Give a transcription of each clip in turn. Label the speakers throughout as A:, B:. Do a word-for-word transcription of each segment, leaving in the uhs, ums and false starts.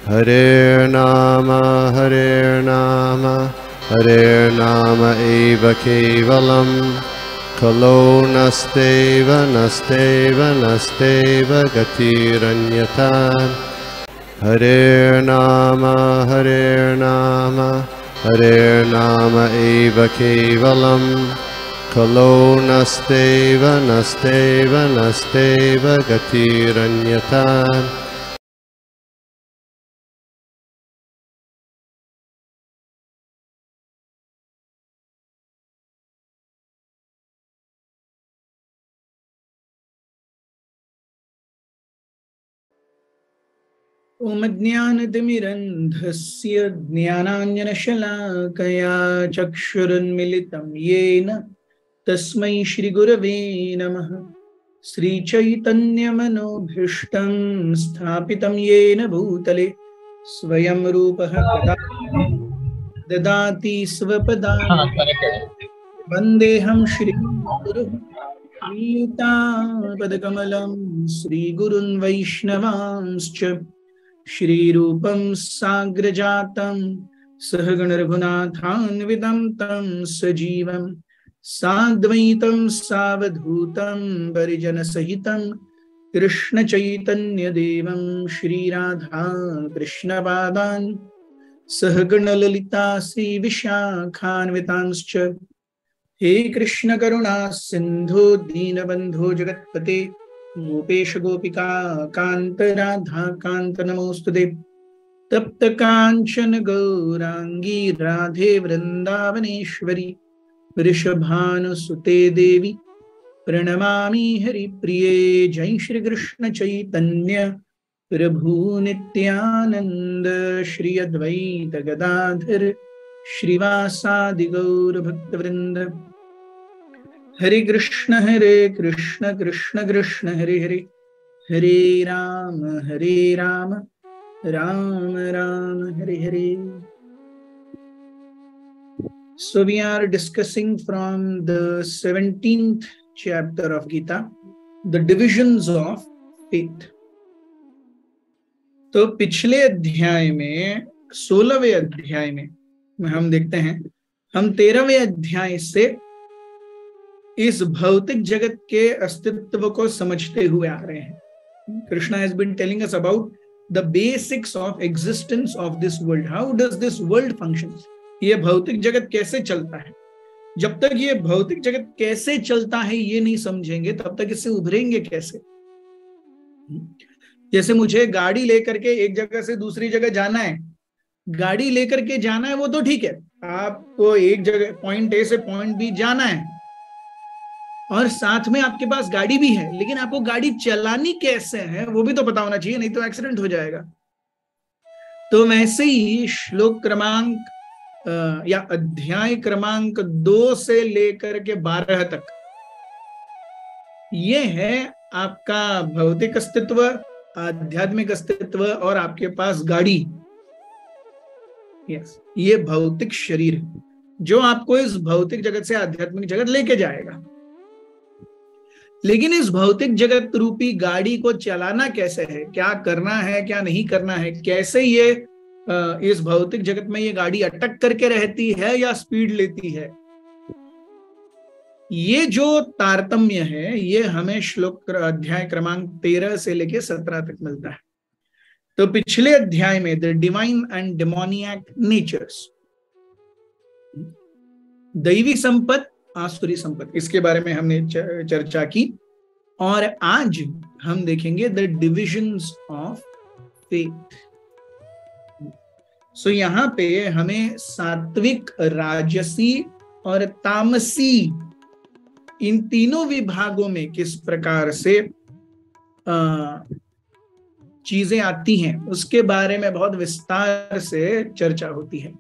A: हरे नाम हरे नाम हरे नाम एव केवलम खलो नस्तेव नस्तेव नस्तेव गतिरन्यथा। हरे नाम हरे नाम हरे नाम एव केवलम खलो नस्तेव नस्तेव नस्तेव गतिरन्यथा।
B: ओम ज्ञानतिमिरन्धस्य ज्ञानाञ्जनशलाकया चक्षुरुन्मिलितं येन तस्मै श्रीगुरवे नमः। श्रीचैतन्यमनोभीष्टं स्थापितं येन भूतले स्वयं रूपः कदा ददाति स्वपदान्ति वन्देऽहं श्रीगुरुं पदकमलं श्रीगुरुन् वैष्णवांश्च श्रीरूपं साग्रजातं सहगण रघुनाथान्वितं तं सजीवं साद्वैतं सावधूतं परिजनसहितं कृष्णचैतन्यदेवं श्रीराधा कृष्णपादान् सहगण ललिता श्रीविशाखान्वितांश्च। हे कृष्ण करुणा सिंधु दीनबंधु जगत्पते गोपेश गोपिका कांत राधा कांत नमोस्तुते। तप्त कांचन गौरांगी राधे वृंदावनेश्वरी वृषभानुसुते देवी प्रणमामि हरिप्रिये। जय श्री कृष्ण चैतन्य प्रभु नित्यानंद श्री अद्वैत गदाधर श्रीवासादि गौर भक्तवृंद। हरे कृष्ण हरे कृष्ण कृष्ण कृष्ण हरे हरे हरे राम हरे Ram Ram Ram Hare Hare. So we are discussing from the seventeenth chapter of Gita, the divisions of faith. तो पिछले अध्याय में सोलहवें अध्याय में हम देखते हैं, हम तेरहवें अध्याय से इस भौतिक जगत के अस्तित्व को समझते हुए आ रहे हैं। Krishna has been telling us about the basics of existence of this world. How does this world function? ये भौतिक जगत कैसे चलता है? जब तक ये भौतिक जगत कैसे चलता है ये नहीं समझेंगे तब तक इससे उभरेंगे कैसे? जैसे मुझे गाड़ी लेकर के एक जगह से दूसरी जगह जाना है, गाड़ी लेकर के जाना है वो तो ठीक है, आपको एक जगह पॉइंट ए से पॉइंट बी जाना है और साथ में आपके पास गाड़ी भी है, लेकिन आपको गाड़ी चलानी कैसे है वो भी तो पता होना चाहिए, नहीं तो एक्सीडेंट हो जाएगा। तो वैसे ही श्लोक क्रमांक या अध्याय क्रमांक दो से लेकर के बारह तक ये है आपका भौतिक अस्तित्व, आध्यात्मिक अस्तित्व और आपके पास गाड़ी। यस, ये भौतिक शरीर जो आपको इस भौतिक जगत से आध्यात्मिक जगत लेके जाएगा। लेकिन इस भौतिक जगत रूपी गाड़ी को चलाना कैसे है, क्या करना है क्या नहीं करना है, कैसे ये इस भौतिक जगत में ये गाड़ी अटक करके रहती है या स्पीड लेती है, ये जो तारतम्य है ये हमें श्लोक अध्याय क्रमांक तेरह से लेके सत्रह तक मिलता है। तो पिछले अध्याय में the divine and demoniac natures, दैवी संपत्ति आसुरी संपत्ति, इसके बारे में हमने चर्चा की और आज हम देखेंगे the divisions of faith. So यहां पे हमें सात्विक, राजसी और तामसी इन तीनों विभागों में किस प्रकार से आ, चीजें आती हैं उसके बारे में बहुत विस्तार से चर्चा होती है।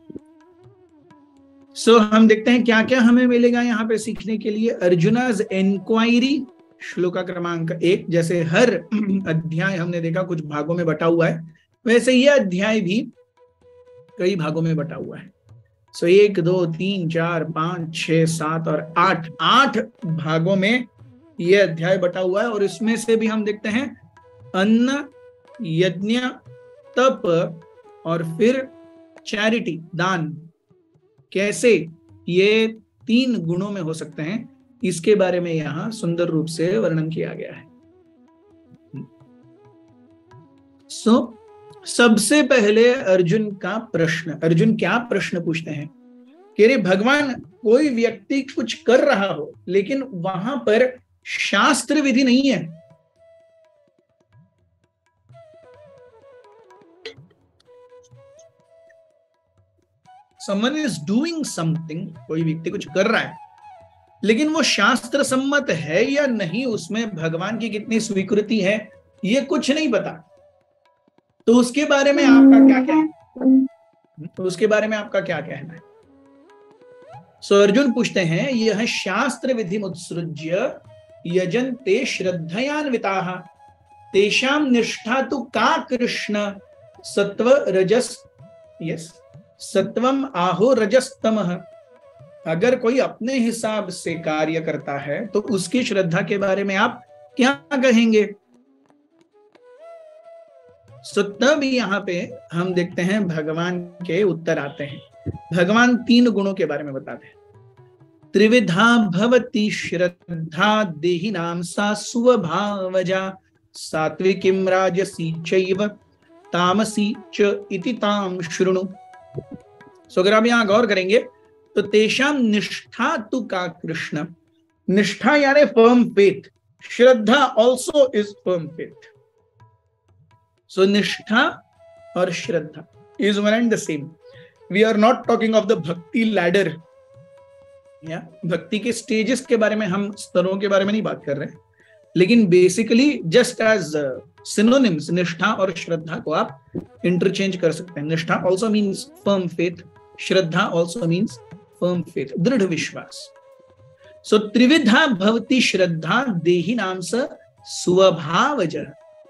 B: सो so, हम देखते हैं क्या क्या हमें मिलेगा यहाँ पे सीखने के लिए। अर्जुनाज एनक्वायरी, श्लोका क्रमांक एक। जैसे हर अध्याय हमने देखा कुछ भागों में बटा हुआ है, वैसे यह अध्याय भी कई भागों में बटा हुआ है। सो so, एक दो तीन चार पांच छह सात और आठ आठ भागों में यह अध्याय बटा हुआ है और इसमें से भी हम देखते हैं अन्न, यज्ञ, तप और फिर चैरिटी, दान, कैसे ये तीन गुणों में हो सकते हैं, इसके बारे में यहां सुंदर रूप से वर्णन किया गया है। सो so, सबसे पहले अर्जुन का प्रश्न, अर्जुन क्या प्रश्न पूछते हैं कि अरे भगवान, कोई व्यक्ति कुछ कर रहा हो लेकिन वहां पर शास्त्र विधि नहीं है, someone is doing something, कोई व्यक्ति कुछ कर रहा है लेकिन वो शास्त्र सम्मत है या नहीं, उसमें भगवान की कितनी स्वीकृति है, ये कुछ नहीं पता, तो उसके बारे में आपका क्या कहना है? तो उसके बारे में आपका क्या कहना है? सो so, अर्जुन पूछते हैं, यह शास्त्र विधि मुत्सृज्य यजन्ते श्रद्धयान्विताः तेषां निष्ठा तु का कृष्ण सत्व रजस यस सत्वम आहो रजस्तमः। अगर कोई अपने हिसाब से कार्य करता है तो उसकी श्रद्धा के बारे में आप क्या कहेंगे? सो तब यहाँ पे हम देखते हैं भगवान के उत्तर आते हैं। भगवान तीन गुणों के बारे में बताते हैं। त्रिविधा भवति श्रद्धा देहिनां सा स्वभावजा सात्विकीं राजसी चैव तामसी च इति तां शृणु। सो अगर आप यहाँ गौर करेंगे तो तेषां निष्ठा तु का कृष्ण, निष्ठा यानी फर्म फेथ, श्रद्धा also is firm faith. So निष्ठा और श्रद्धा is one and the same. We are not talking of the bhakti ladder, या भक्ति के स्टेजेस के बारे में, हम स्तरों के बारे में नहीं बात कर रहे हैं, लेकिन बेसिकली जस्ट एज सिनोनिम्स निष्ठा और श्रद्धा को आप इंटरचेंज कर सकते हैं। निष्ठा ऑल्सो मीन्स फर्म फेथ, श्रद्धा ऑल्सो मीन्स फर्म फेथ, दृढ़ विश्वास। सो त्रिविधा भवति श्रद्धा देहिनां स स्वभावजः,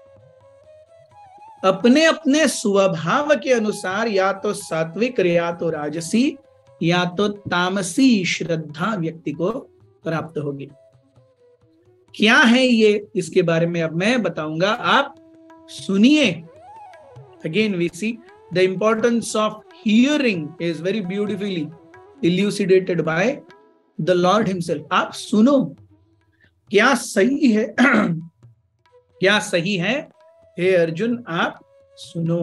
B: अपने अपने स्वभाव के अनुसार या तो सात्विक या तो राजसी या तो तामसी श्रद्धा व्यक्ति को प्राप्त होगी। क्या है ये, इसके बारे में अब मैं बताऊंगा, आप सुनिए। Again we see the importance of hearing is very beautifully elucidated by the Lord himself. आप सुनो, क्या सही है क्या सही है, हे अर्जुन आप सुनो।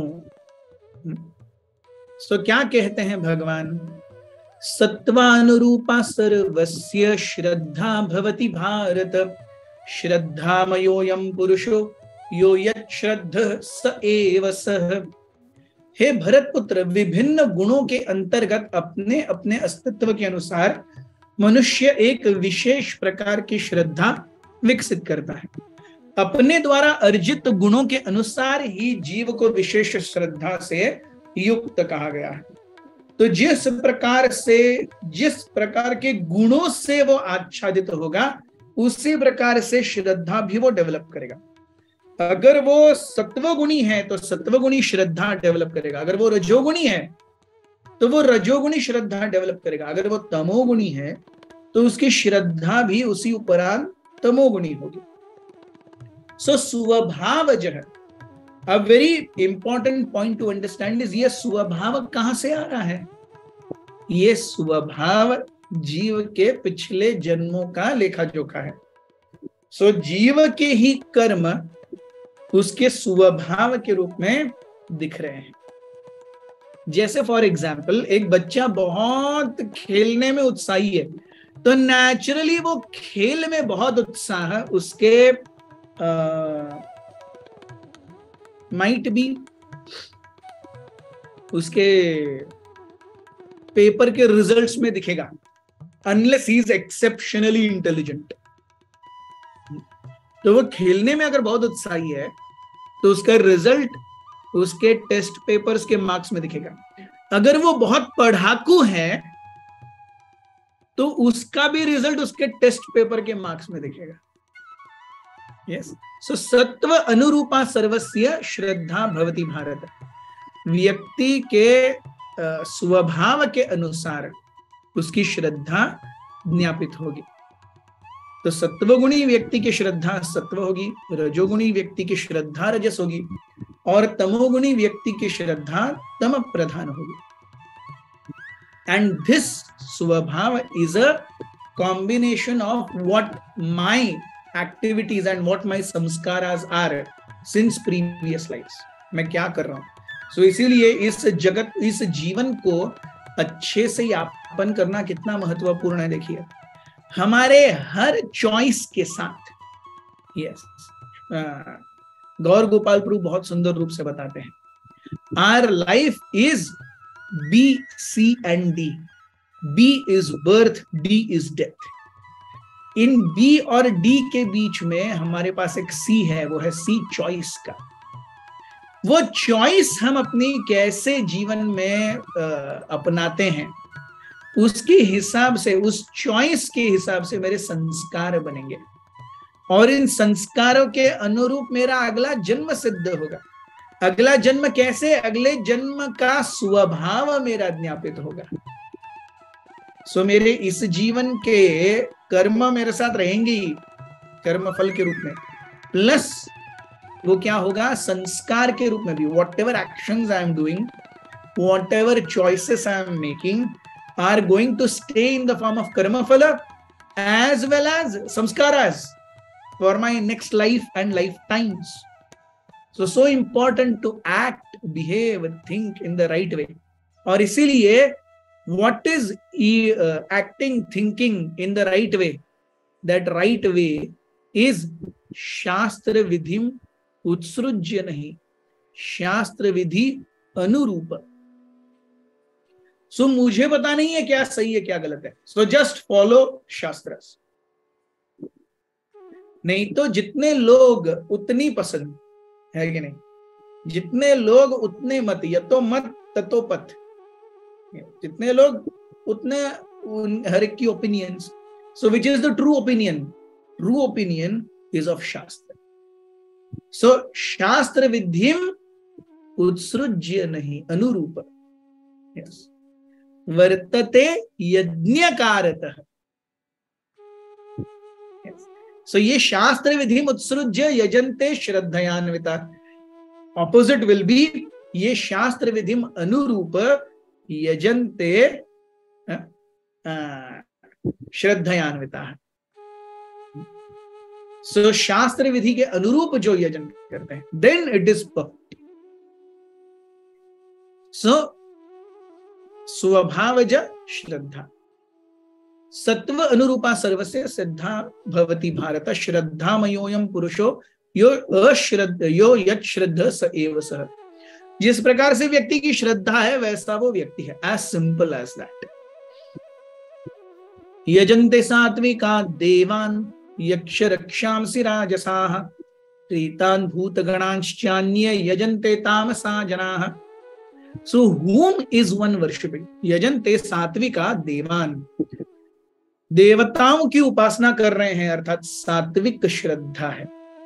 B: सो so, क्या कहते हैं भगवान? सत्वानुरूपा सर्वस्य श्रद्धा भवति भारत श्रद्धामयोऽयं पुरुषो यो यच्छ्रद्धः स एव सः। हे भरत पुत्र, विभिन्न गुणों के अंतर्गत अपने अपने अस्तित्व के अनुसार मनुष्य एक विशेष प्रकार की श्रद्धा विकसित करता है। अपने द्वारा अर्जित गुणों के अनुसार ही जीव को विशेष श्रद्धा से युक्त कहा गया है। तो जिस प्रकार से, जिस प्रकार के गुणों से वो आच्छादित होगा, उसी प्रकार से श्रद्धा भी वो डेवलप करेगा। अगर वो सत्वगुणी है तो सत्वगुणी श्रद्धा डेवलप करेगा, अगर वो रजोगुणी है तो वो रजोगुणी श्रद्धा डेवलप करेगा, अगर वो तमोगुणी है तो उसकी श्रद्धा भी उसी उपरांत तमोगुणी होगी। सो स्वभावजः, a very important point to understand is, ये स्वभाव कहां से आ रहा है? ये स्वभाव जीव के पिछले जन्मों का लेखा जोखा है। सो जीव के ही कर्म उसके स्वभाव के रूप में दिख रहे हैं। जैसे फॉर एग्जाम्पल, एक बच्चा बहुत खेलने में उत्साही है तो नेचुरली वो खेल में बहुत उत्साह उसके माइट बी उसके पेपर के रिजल्ट्स में दिखेगा, unless he is exceptionally intelligent. तो वो खेलने में अगर बहुत उत्साही है तो उसका रिजल्ट उसके टेस्ट पेपर्स के मार्क्स में दिखेगा। अगर वो बहुत पढ़ाकू है तो उसका भी रिजल्ट उसके टेस्ट पेपर के मार्क्स में दिखेगा। यस, सो सत्व अनुरूपा सर्वस्य श्रद्धा भवति भारत। व्यक्ति के स्वभाव के अनुसार उसकी श्रद्धा ज्ञापित होगी। तो सत्वगुणी व्यक्ति की श्रद्धा सत्व होगी, रजोगुणी व्यक्ति की श्रद्धा रजस होगी, और तमोगुणी व्यक्ति की श्रद्धा तम प्रधान होगी। And this svabhava is a combination of what my activities and what my samskaras are since previous lifes. मैं क्या कर रहा हूं। सो so, इसीलिए इस जगत, इस जीवन को अच्छे से यापन करना कितना महत्वपूर्ण है। देखिए हमारे हर चॉइस के साथ, यस, गौर गोपाल प्रभु बहुत सुंदर रूप से बताते हैं, our life is B C and D. B is birth, D is death. इन बी और डी के बीच में हमारे पास एक सी है, वो है सी चॉइस का। वो चॉइस हम अपनी कैसे जीवन में अपनाते हैं, उसके हिसाब से, उस चॉइस के हिसाब से मेरे संस्कार बनेंगे और इन संस्कारों के अनुरूप मेरा अगला जन्म सिद्ध होगा। अगला जन्म कैसे? अगले जन्म का स्वभाव मेरा ज्ञापित होगा। सो मेरे इस जीवन के कर्म मेरे साथ रहेंगे कर्म फल के रूप में, प्लस वो क्या होगा, संस्कार के रूप में भी। Whatever actions I am doing, whatever choices I am making are going to stay in the form of karma phal as well as samskaras for my next life and lifetimes. So so important to act, behave, think in the right way. और इसीलिए what is uh, acting, thinking in the right way? That right way is शास्त्र विधिम उत्सृज्य नहीं, शास्त्र विधि अनुरूप। सो so, मुझे पता नहीं है क्या सही है क्या गलत है, सो जस्ट फॉलो शास्त्र। नहीं तो जितने लोग उतनी पसंद है कि नहीं, जितने लोग उतने मत, यतो मत ततो पथ। जितने लोग उतने हर एक की opinions. So which is the true opinion? True opinion is of shastra. So शास्त्र विधिम उत्सृज्य नहीं, अनुरूप। यस, वर्तते यज्ञकारतः। सो so, ये शास्त्र विधि उत्सृज्य यजन्ते श्रद्धयान्विता। ऑपोजिट विल बी ये शास्त्र विधि अनुरूप यजन्ते श्रद्धयान्विता। सो so, शास्त्र विधि के अनुरूप जो यजन करते हैं, then it is perfect. So स्वभावज श्रद्धा सत्व अनुरूपा सर्वस्य सिद्धा भवति भारत। श्रद्धामयोयम पुरुषो यो अश्रद्ध यो यत् श्रद्ध स एव सः। जिस प्रकार से व्यक्ति की श्रद्धा है वैसा वो व्यक्ति है। As simple as that. यजन्ते सात्विका देवान यक्ष रक्षांसि राजसाः प्रीतान् भूतगणांश्चान्ये यजन्ते तामसा जनाः। सो whom is one worshipping? यजन्ते सात्विका देवान, देवताओं की उपासना कर रहे हैं, अर्थात सात्विक श्रद्धा है।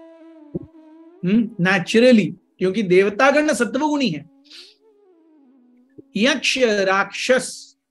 B: नेचुरली, क्योंकि देवतागण सत्वगुणी है। यक्ष राक्षस,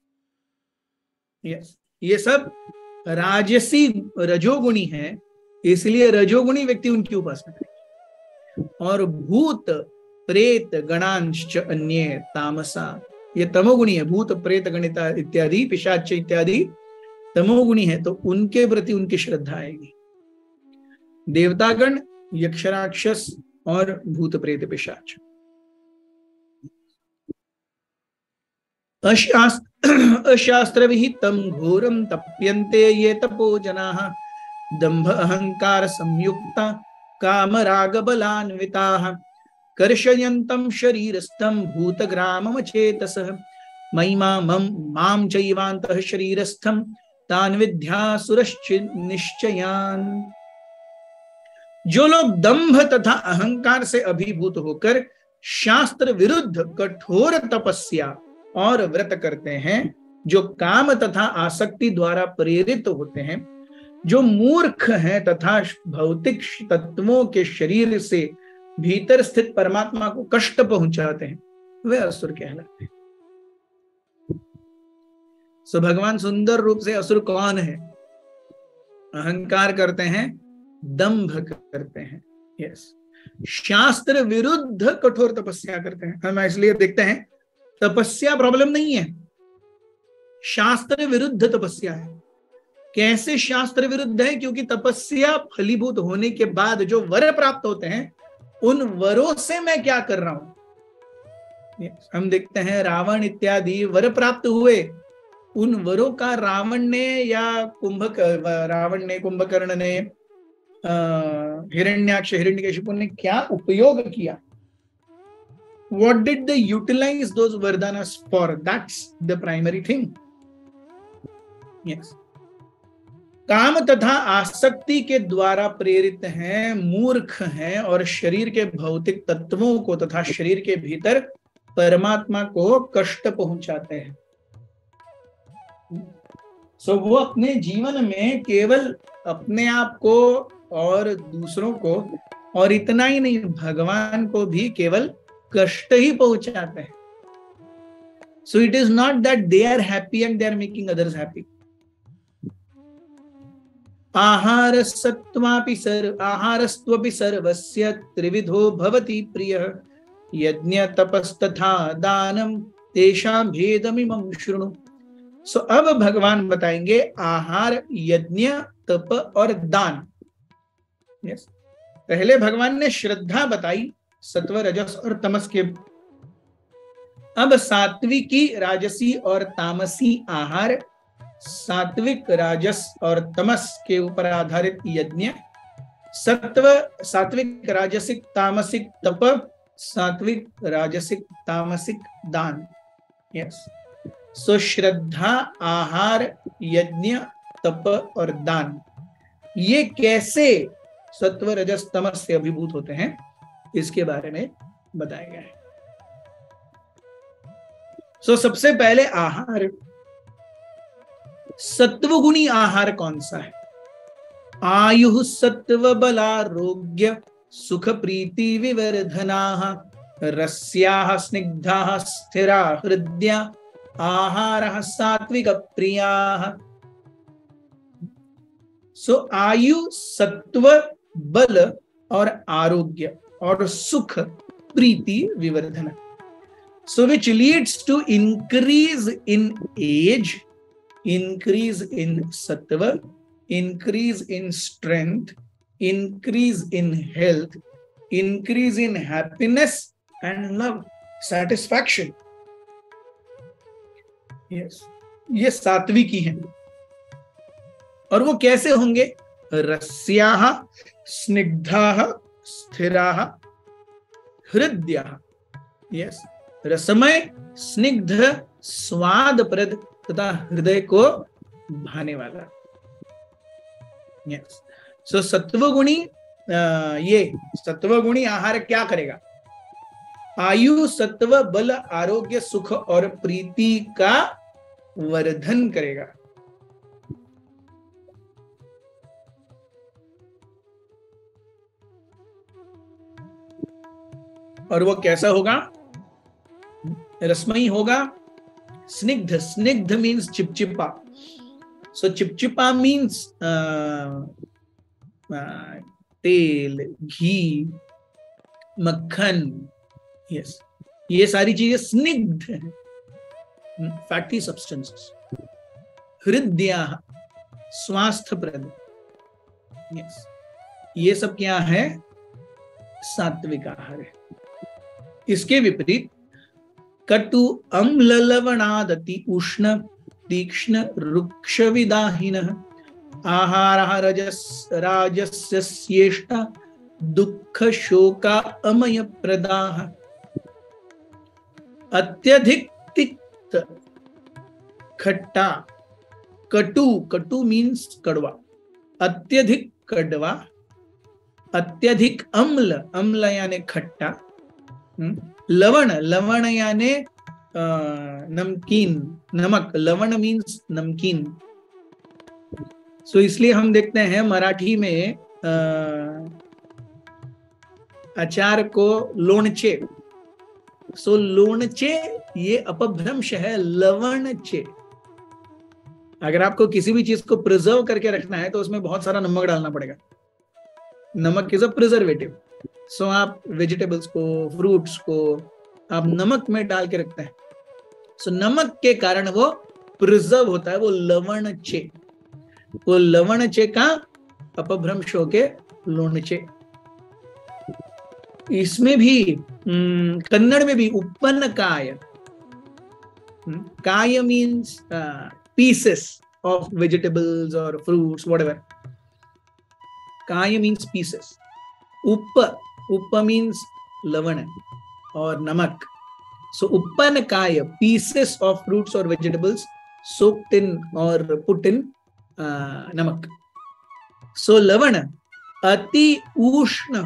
B: यस, ये सब राजसी रजोगुणी है, इसलिए रजोगुणी व्यक्ति उनकी उपासना करेंगे। और भूत प्रेत गणांश अन्य तामसा, ये तमोगुणी है। भूत प्रेत गणिता इत्यादि, पिशाच इत्यादि तमोगुणी है, तो उनके प्रति उनकी श्रद्धा आएगी। देवतागण, यक्ष राक्षस और भूत प्रेत पिशाच। अशास्त्र विहितम घोरम तप्यन्ते ये तपो जनाः दंभ अहंकार संयुक्ता काम राग बलान्विताः कर्षयन्तम शरीरस्थम भूतग्रामम चेतसः महिमा मम माम चैवान्तः शरीरस्थम तान विद्यासुरश्च निश्चयान। जो लोग दंभ तथा अहंकार से अभिभूत होकर शास्त्र विरुद्ध कठोर तपस्या और व्रत करते हैं, जो काम तथा आसक्ति द्वारा प्रेरित होते हैं, जो मूर्ख हैं तथा भौतिक तत्वों के शरीर से भीतर स्थित परमात्मा को कष्ट पहुंचाते हैं, वे असुर कहलाते हैं। सो भगवान सुंदर रूप से असुर कौन है? अहंकार करते हैं, दंभ करते हैं, यस, शास्त्र विरुद्ध कठोर तपस्या करते हैं। हम इसलिए देखते हैं तपस्या प्रॉब्लम नहीं है, शास्त्र विरुद्ध तपस्या है। कैसे शास्त्र विरुद्ध है? क्योंकि तपस्या फलीभूत होने के बाद जो वर प्राप्त होते हैं उन वरों से मैं क्या कर रहा हूं। हम देखते हैं रावण इत्यादि वर प्राप्त हुए, उन वरों का रावण ने या कुंभ रावण ने कुंभकर्ण ने हिरण्याक्ष हिरण्यकशिपु ने क्या उपयोग किया? What did they utilize those vardanas for? That's the primary thing. Yes. काम तथा आसक्ति के द्वारा प्रेरित हैं, मूर्ख हैं और शरीर के भौतिक तत्वों को तथा शरीर के भीतर परमात्मा को कष्ट पहुंचाते हैं। सो so, वो अपने जीवन में केवल अपने आप को और दूसरों को और इतना ही नहीं, भगवान को भी केवल कष्ट ही पहुंचाते हैं। So it is not that they are happy and they are making others happy. आहार सत्वापि सर्व आहारस्त्वपि सर्वस्य त्रिविधो भवति प्रियः यज्ञ तपस्तथा दानम तेषां भेदमिमं शृणु। सो अब भगवान बताएंगे आहार, यज्ञ, तप और दान। यस, पहले भगवान ने श्रद्धा बताई सत्व, रजस और तमस के। अब सात्विकी, राजसी और तामसी आहार, सात्विक, राजस और तमस के ऊपर आधारित यज्ञ, सत्व, सात्विक, राजसिक, तामसिक तप, सात्विक, राजसिक, तामसिक दान। यस, सो श्रद्धा, आहार, यज्ञ, तप और दान, ये कैसे सत्व, रजस, तमस से अभिभूत होते हैं इसके बारे में बताया गया है। सो सबसे पहले आहार। सत्वगुणी आहार कौन सा है? आयु सत्व बलारोग्य सुख प्रीति विवर्धनाः रस्याः स्निग्धाः स्थिरा हृदया आहारः सात्विक प्रियाः। सो आयु, सत्व, बल और आरोग्य और सुख, प्रीति, विवर्धन। So which leads to increase in age, increase in sattva, increase in strength, increase in health, increase in happiness and love, satisfaction. Yes, ये सात्विकी हैं। और वो कैसे होंगे? रस्याः स्निग्धाः स्थिराः हृदयाः। यस, रसमय, स्निग्ध, स्वादप्रद तथा हृदय को भाने वाला। यस, सो सत्वगुणी, ये सत्वगुणी आहार क्या करेगा? आयु, सत्व, बल, आरोग्य, सुख और प्रीति का वर्धन करेगा। और वो कैसा होगा? रसमयी होगा। स्निग्ध, स्निग्ध मीन्स चिपचिपा। सो चिपचिपा मीन्स तेल, घी, मक्खन। यस, ये सारी चीजें स्निग्ध हैं, फैटी सब्सटेंसेस। हृदया, स्वास्थ्यप्रद। यस, ये सब क्या है? सात्विक आहार है। इसके विपरीत कटु, अम्ल, लवणादति उष्ण तीक्ष्ण रुक्ष विदाहिनः आहारः रजस राजस्येष्टा दुःख शोका अमय प्रदाः। अत्यधिक तिक्त, खट्टा, कटु, कटु मीन्स कड़वा, अत्यधिक कड़वा, अत्यधिक अम्ल, अम्ल यानी खट्टा, लवण, लवण यानी नमकीन, नमक, लवण मीन्स नमकीन। सो so, इसलिए हम देखते हैं मराठी में आ, अचार को लोणचे। सो so, लोणचे ये अपभ्रंश है, लवणचे। अगर आपको किसी भी चीज को प्रिजर्व करके रखना है तो उसमें बहुत सारा नमक डालना पड़ेगा। नमक इज अ प्रिजर्वेटिव। सो आप वेजिटेबल्स को, फ्रूट्स को आप नमक में डाल के रखते हैं, सो नमक के कारण वो प्रिजर्व होता है, वो लवणचे, वो लवणचे का अपभ्रंश होके लोणचे। इसमें भी कन्नड़ में भी उपन काय, काय मीन्स पीसेस ऑफ वेजिटेबल्स और फ्रूट्स व्हाटएवर, काय मीन्स पीसेस, उप उप मीन्स लवण और नमक, सो उपन काय पीसेस ऑफ फ्रूट्स और वेजिटेबल्स सोक्ड इन और पुट इन नमक। सो लवण अति उष्ण,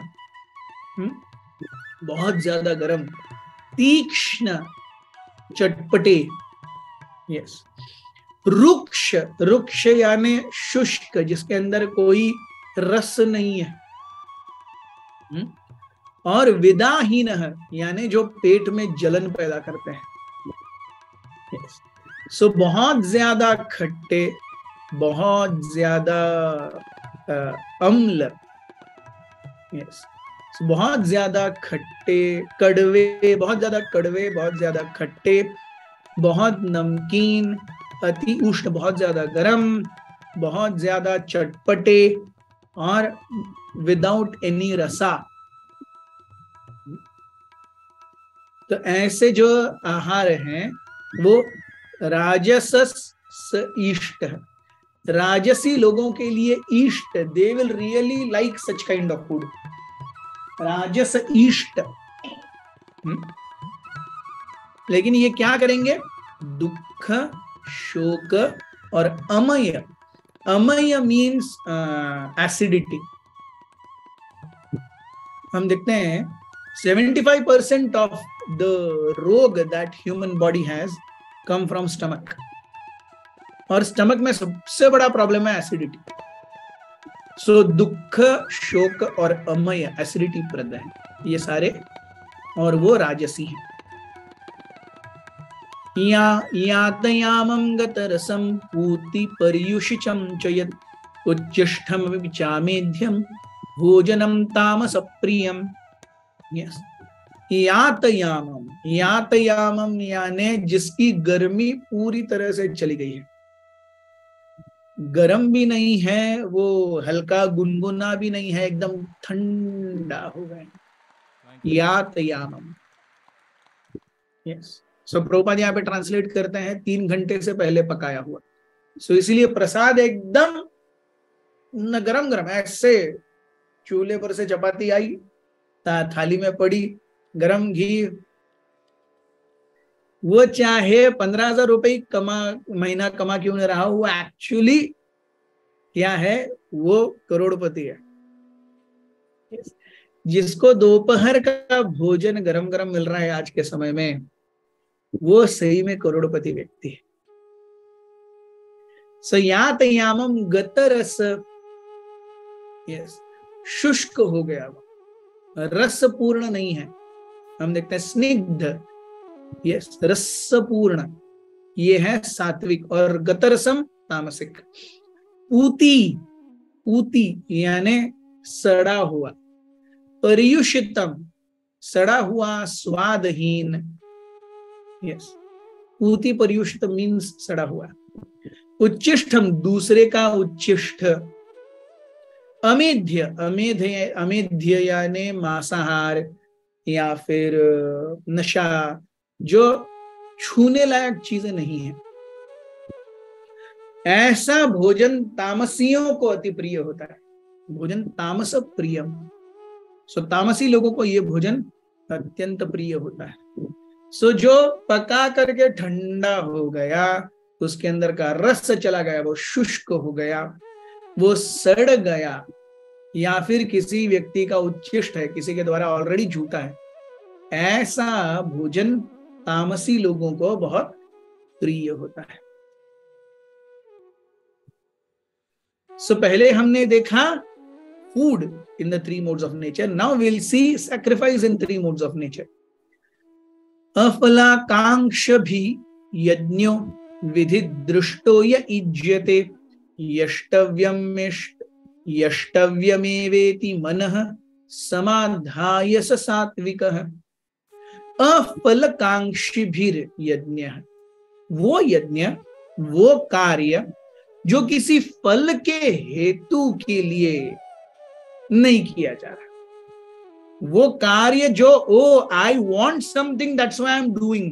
B: बहुत ज्यादा गर्म, तीक्ष्ण, चटपटे, यस, रुक्ष, रुक्ष यानी शुष्क, जिसके अंदर कोई रस नहीं है, और विदाहीन यानी जो पेट में जलन पैदा करते हैं। yes. सो so, बहुत ज्यादा खट्टे, बहुत ज्यादा अम्ल, yes. so, बहुत ज्यादा खट्टे, कड़वे, बहुत ज्यादा कड़वे, बहुत ज्यादा खट्टे, बहुत नमकीन, अति उष्ण बहुत ज्यादा गर्म, बहुत ज्यादा चटपटे, और विदाउट एनी रसा। तो ऐसे जो आहार हैं वो राजसस इष्ट है, राजसी लोगों के लिए इष्ट, they will really like such kind of food, राजस इष्ट। लेकिन ये क्या करेंगे, दुख, शोक और अमय, अमय मीन्स एसिडिटी। हम देखते हैं seventy-five percent of the रोग that human body has come from stomach, और स्टमक में सबसे बड़ा प्रॉब्लम है एसिडिटी। सो so, दुख, शोक और अमय एसिडिटी प्रद है ये सारे, और वो राजसी हैं। या यातयामं गतरसं पूति पर्युषिचं च यत् उच्चिष्ठं विचामेध्यं भोजनं तामसप्रियम्। यस, यातयामम, यातयामम यानी जिसकी गर्मी पूरी तरह से चली गई है, गर्म भी नहीं है, वो हल्का गुनगुना भी नहीं है, एकदम ठंडा हो गए, यातयामम। यस, सो प्रभुपाद यहाँ पे ट्रांसलेट करते हैं तीन घंटे से पहले पकाया हुआ। सो so, इसलिए प्रसाद एकदम न गरम गरम, ऐसे चूल्हे पर से चपाती आई, थाली में पड़ी, गरम घी, वो चाहे पंद्रह हजार रुपए कमा महीना कमा क्यों नहीं रहा, वो एक्चुअली क्या है, वो करोड़पति है। जिसको दोपहर का भोजन गरम गरम मिल रहा है आज के समय में, वो सही में करोड़पति व्यक्ति है। सो यातयामम गतरस, यस, शुष्क हो गया, रस पूर्ण नहीं है। हम देखते हैं स्निग्ध, यस, रस पूर्ण, ये है सात्विक, और गतरसम तामसिक। पूती, पूती यानी सड़ा हुआ, पर्युषितम सड़ा हुआ, स्वादहीन, यस, पूती पर्युषित मीन्स सड़ा हुआ। उच्चिष्टम दूसरे का उच्चिष्ट। अमेध्य, अमेध्य अमेध्य यानी मांसाहार या फिर नशा, जो छूने लायक चीजें नहीं है, ऐसा भोजन तामसियों को अति प्रिय होता है। भोजन तामस प्रियम, सो तामसी लोगों को यह भोजन अत्यंत प्रिय होता है। सो जो पका करके ठंडा हो गया, उसके अंदर का रस चला गया, वो शुष्क हो गया, वो सड़ गया, या फिर किसी व्यक्ति का उच्चिष्ट है, किसी के द्वारा ऑलरेडी झूठा है, ऐसा भोजन तामसी लोगों को बहुत प्रिय होता है। सो so, पहले हमने देखा food in the three modes of nature, now we will see sacrifice in three modes of nature. अफलाकांक्ष भी यज्ञो विधि दृष्टो य इज्यते यष्टव्यमिष्ट यष्टव्यमेवेति मनः समाधाय स सात्विकः अफलकांक्षिभिर यज्ञः, वो यज्ञ, वो कार्य जो किसी फल के हेतु के लिए नहीं किया जा रहा, वो कार्य जो oh I want something that's why I am doing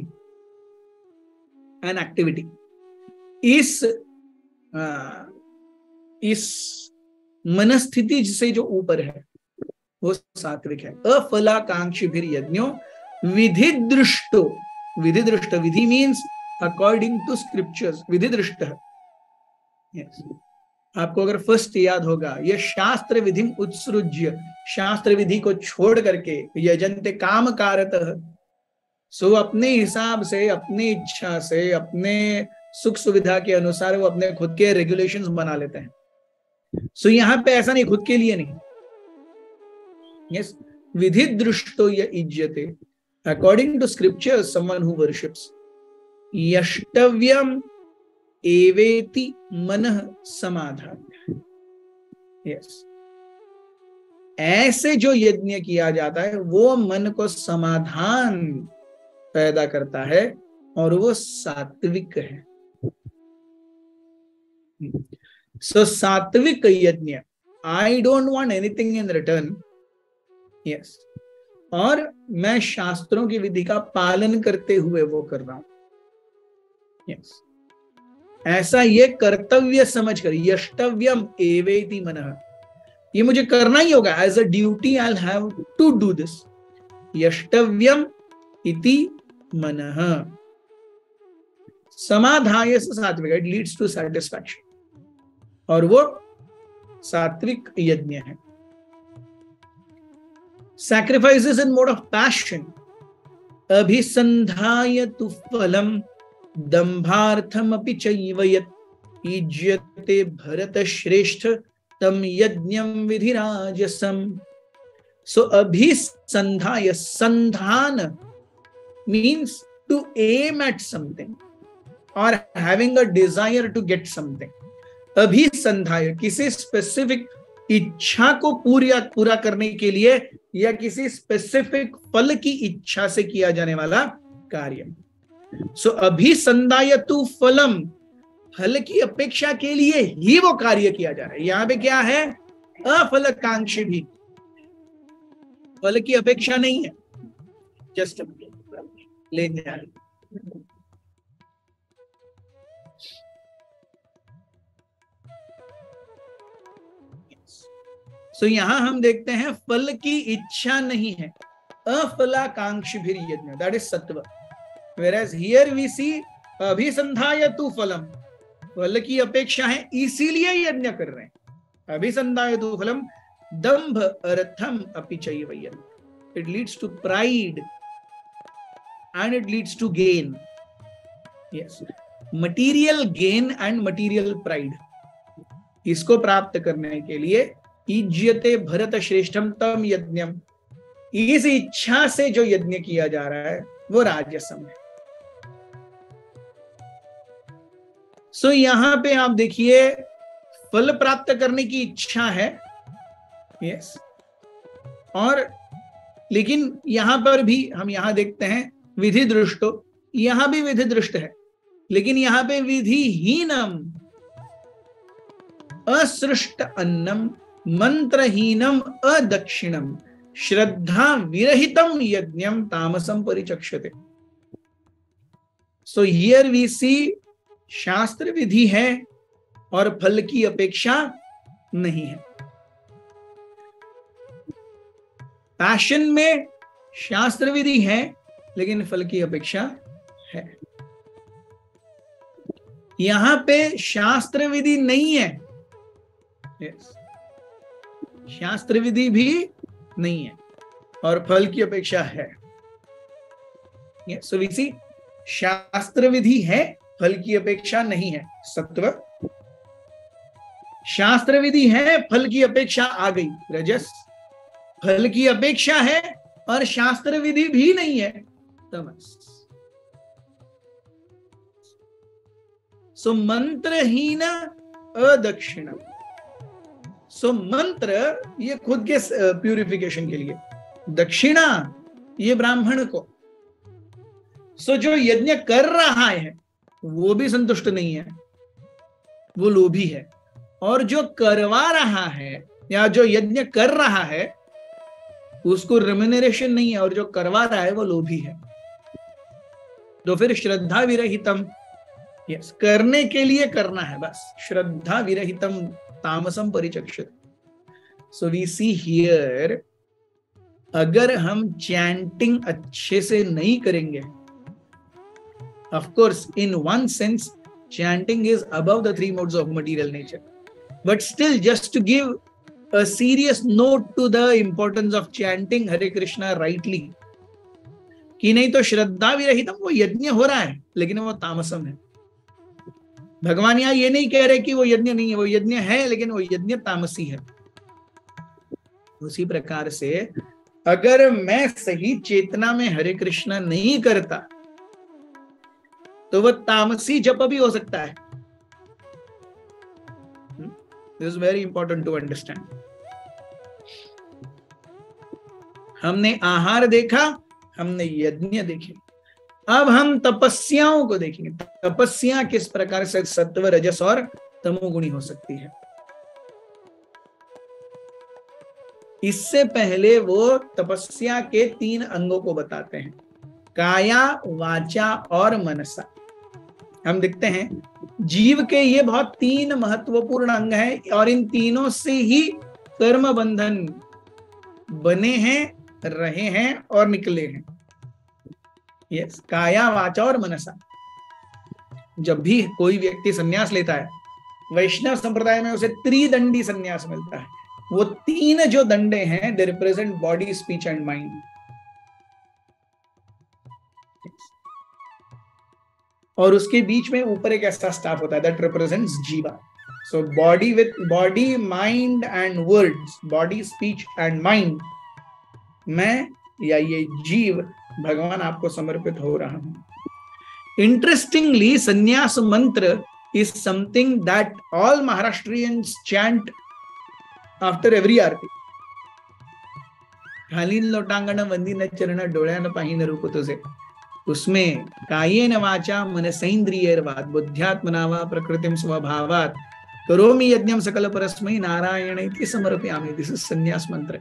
B: an activity, इस आ, इस मनस्थिति से जो ऊपर है वो सात्विक है। अफलाकांक्षी फिर यज्ञो विधि दृष्टो, विधि दृष्ट, vidhi means according to scriptures, विधि दृष्ट। yes. आपको अगर फर्स्ट याद होगा, यह शास्त्र विधि उत्सृज्य, शास्त्र विधि को छोड़ करके यजन्ते काम कारतः, सो अपने हिसाब से, अपनी इच्छा से, अपने सुख सुविधा के अनुसार वो अपने खुद के रेगुलेशंस बना लेते हैं। सो so, यहां पे ऐसा नहीं, खुद के लिए नहीं। यस, विधि दृष्टो य इज्यते, according to scriptures someone who worships यष्टव्यम एवेति मनः समाधान। यस, ऐसे जो यज्ञ किया जाता है वो मन को समाधान पैदा करता है और वो सात्विक है। सो so, सात्विक यज्ञ, I don't want anything in return, yes, और मैं शास्त्रों की विधि का पालन करते हुए वो कर रहा हूं। Yes yes. ऐसा ये कर्तव्य समझकर, यष्टव्यम एवेति मनः, ये मुझे करना ही होगा, as a duty I will have to do this. यष्टव्यम इति मनः समाधाय स सात्विक, इट लीड्स टू सैटिस्फैक्शन, और वो सात्विक यज्ञ है। Sacrifices in mode of passion, अभिसंधाय तु फलम दंभार्थम अपि चैव यत् ईज्यते भरत श्रेष्ठ तम यज्ञम विधिराजसम। सो अभिसंधाय, संधान means to aim at something or having a desire to get something. अभिसंधाय, किसी स्पेसिफिक इच्छा को पूरा पूरा करने के लिए या किसी स्पेसिफिक फल की इच्छा से किया जाने वाला कार्य। सो so, अभिसंधाय तु फलम, फल की अपेक्षा के लिए ही वो कार्य किया जा रहा है। यहां पे क्या है, अफलकांक्षी भी, फल की अपेक्षा नहीं है, जस्ट लेने आ रही। सो so, यहां हम देखते हैं फल की इच्छा नहीं है, अफलाकांक्षी भी यज्ञ, that is sattva. Whereas here we see अभिसंधाय तु फलम, फल की अपेक्षा है इसीलिए यज्ञ कर रहे हैं। अभिसंधाय तु फलम दंभ अर्थम अपि चैव यत्, it leads to pride and it leads to gain. Yes, material gain and material pride, इसको प्राप्त करने के लिए इज्यते भरत श्रेष्ठम तम यज्ञम, इस इच्छा से जो यज्ञ किया जा रहा है वो राजसम है। सो so, यहां पे आप देखिए फल प्राप्त करने की इच्छा है, यस, और लेकिन यहां पर भी हम यहां देखते हैं विधि दृष्टो, यहां भी विधि दृष्ट है, लेकिन यहां पे विधिहीनम असृष्ट अन्नम मंत्रहीनम अदक्षिणम श्रद्धा विरहितम यज्ञम तामसम परिचक्षते। सो हियर वी सी शास्त्र विधि है और फल की अपेक्षा नहीं है। पैशन में शास्त्र विधि है लेकिन फल की अपेक्षा है। यहां पे शास्त्र विधि नहीं है, yes. शास्त्र विधि भी नहीं है और फल की अपेक्षा है। सो वी सी शास्त्र विधि है, फल की अपेक्षा नहीं है, सत्व। शास्त्र विधि है, फल की अपेक्षा आ गई, रजस। फल की अपेक्षा है और शास्त्र विधि भी नहीं है, तमस। सो मंत्रहीन अदक्षिणम, सो मंत्र ये खुद के प्यूरिफिकेशन के लिए, दक्षिणा ये ब्राह्मण को। सो जो यज्ञ कर रहा है वो भी संतुष्ट नहीं है, वो लोभी है, और जो करवा रहा है या जो यज्ञ कर रहा है उसको रेम्यूनरेशन नहीं है, और जो करवा रहा है वो लोभी है। तो फिर श्रद्धा विरहितम, यस, करने के लिए करना है बस, श्रद्धा विरहितम तामसम परिचक्षित। सो वी सी हियर, अगर हम चैंटिंग अच्छे से नहीं करेंगे, of course in one sense chanting is above the three modes of material nature, but still just to give a serious note to the importance of chanting Hare Krishna rightly, कि नहीं तो श्रद्धा विरहितम, वो यज्ञ हो रहा है लेकिन वो तामसम है। भगवान यहाँ ये नहीं कह रहे कि वो यज्ञ नहीं है, वो यज्ञ है लेकिन वो यज्ञ तामसी है। उसी प्रकार से अगर मैं सही चेतना में हरे कृष्णा नहीं करता तो वह तामसी जप भी हो सकता है। This is very important to understand. हमने आहार देखा, हमने यज्ञ देखे, अब हम तपस्याओं को देखेंगे। तपस्या किस प्रकार से सत्व, रजस और तमोगुणी हो सकती है। इससे पहले वो तपस्या के तीन अंगों को बताते हैं, काया, वाचा और मनसा। हम देखते हैं जीव के ये बहुत तीन महत्वपूर्ण अंग हैं, और इन तीनों से ही कर्म बंधन बने हैं, रहे हैं और निकले हैं। यस, काया, वाचा और मनसा। जब भी कोई व्यक्ति संन्यास लेता है, वैष्णव संप्रदाय में उसे त्रिदंडी संन्यास मिलता है। वो तीन जो दंडे हैं, they represent body, speech and mind. और उसके बीच में ऊपर एक ऐसा स्टाफ होता है that represents jiva. So body with body, mind and words, body, speech and mind, मैं या ये जीव भगवान आपको समर्पित हो रहा हूं। Interestingly, sannyasa mantra is something that all Maharashtrians chant after every aarti. घालीन लोटांगण वंदीन चरण डोळ्यानं पाहीन रूप तुझे, उसमें कायेन वाचा मनसेन्द्रियैर्वाद बुद्ध्यात्मना वा प्रकृतिम स्वभावात् करोमि यज्ञम सकल परस्मै नारायणेति समर्पयामि। दिस इज संन्यास मंत्र।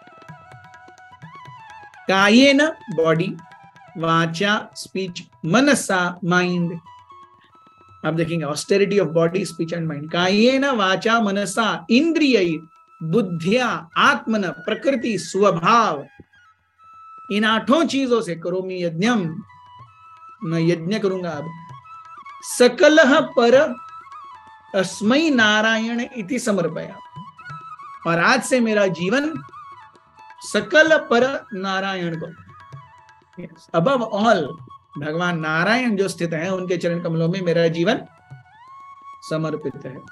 B: कायेन बॉडी, वाचा स्पीच, मनसा माइंड। आप देखेंगे austerity of body, speech and mind. कायेन वाचा मनसा इंद्रियै बुद्धिया आत्मन प्रकृति स्वभाव, इन आठों चीजों से करोमि यज्ञम, मैं यज्ञ करूंगा अब, सकलः पर अस्मै नारायण इति समर्पया। और आज से मेरा जीवन सकल पर नारायण को, अबव ऑल भगवान नारायण जो स्थित है उनके चरण कमलों में मेरा जीवन समर्पित है।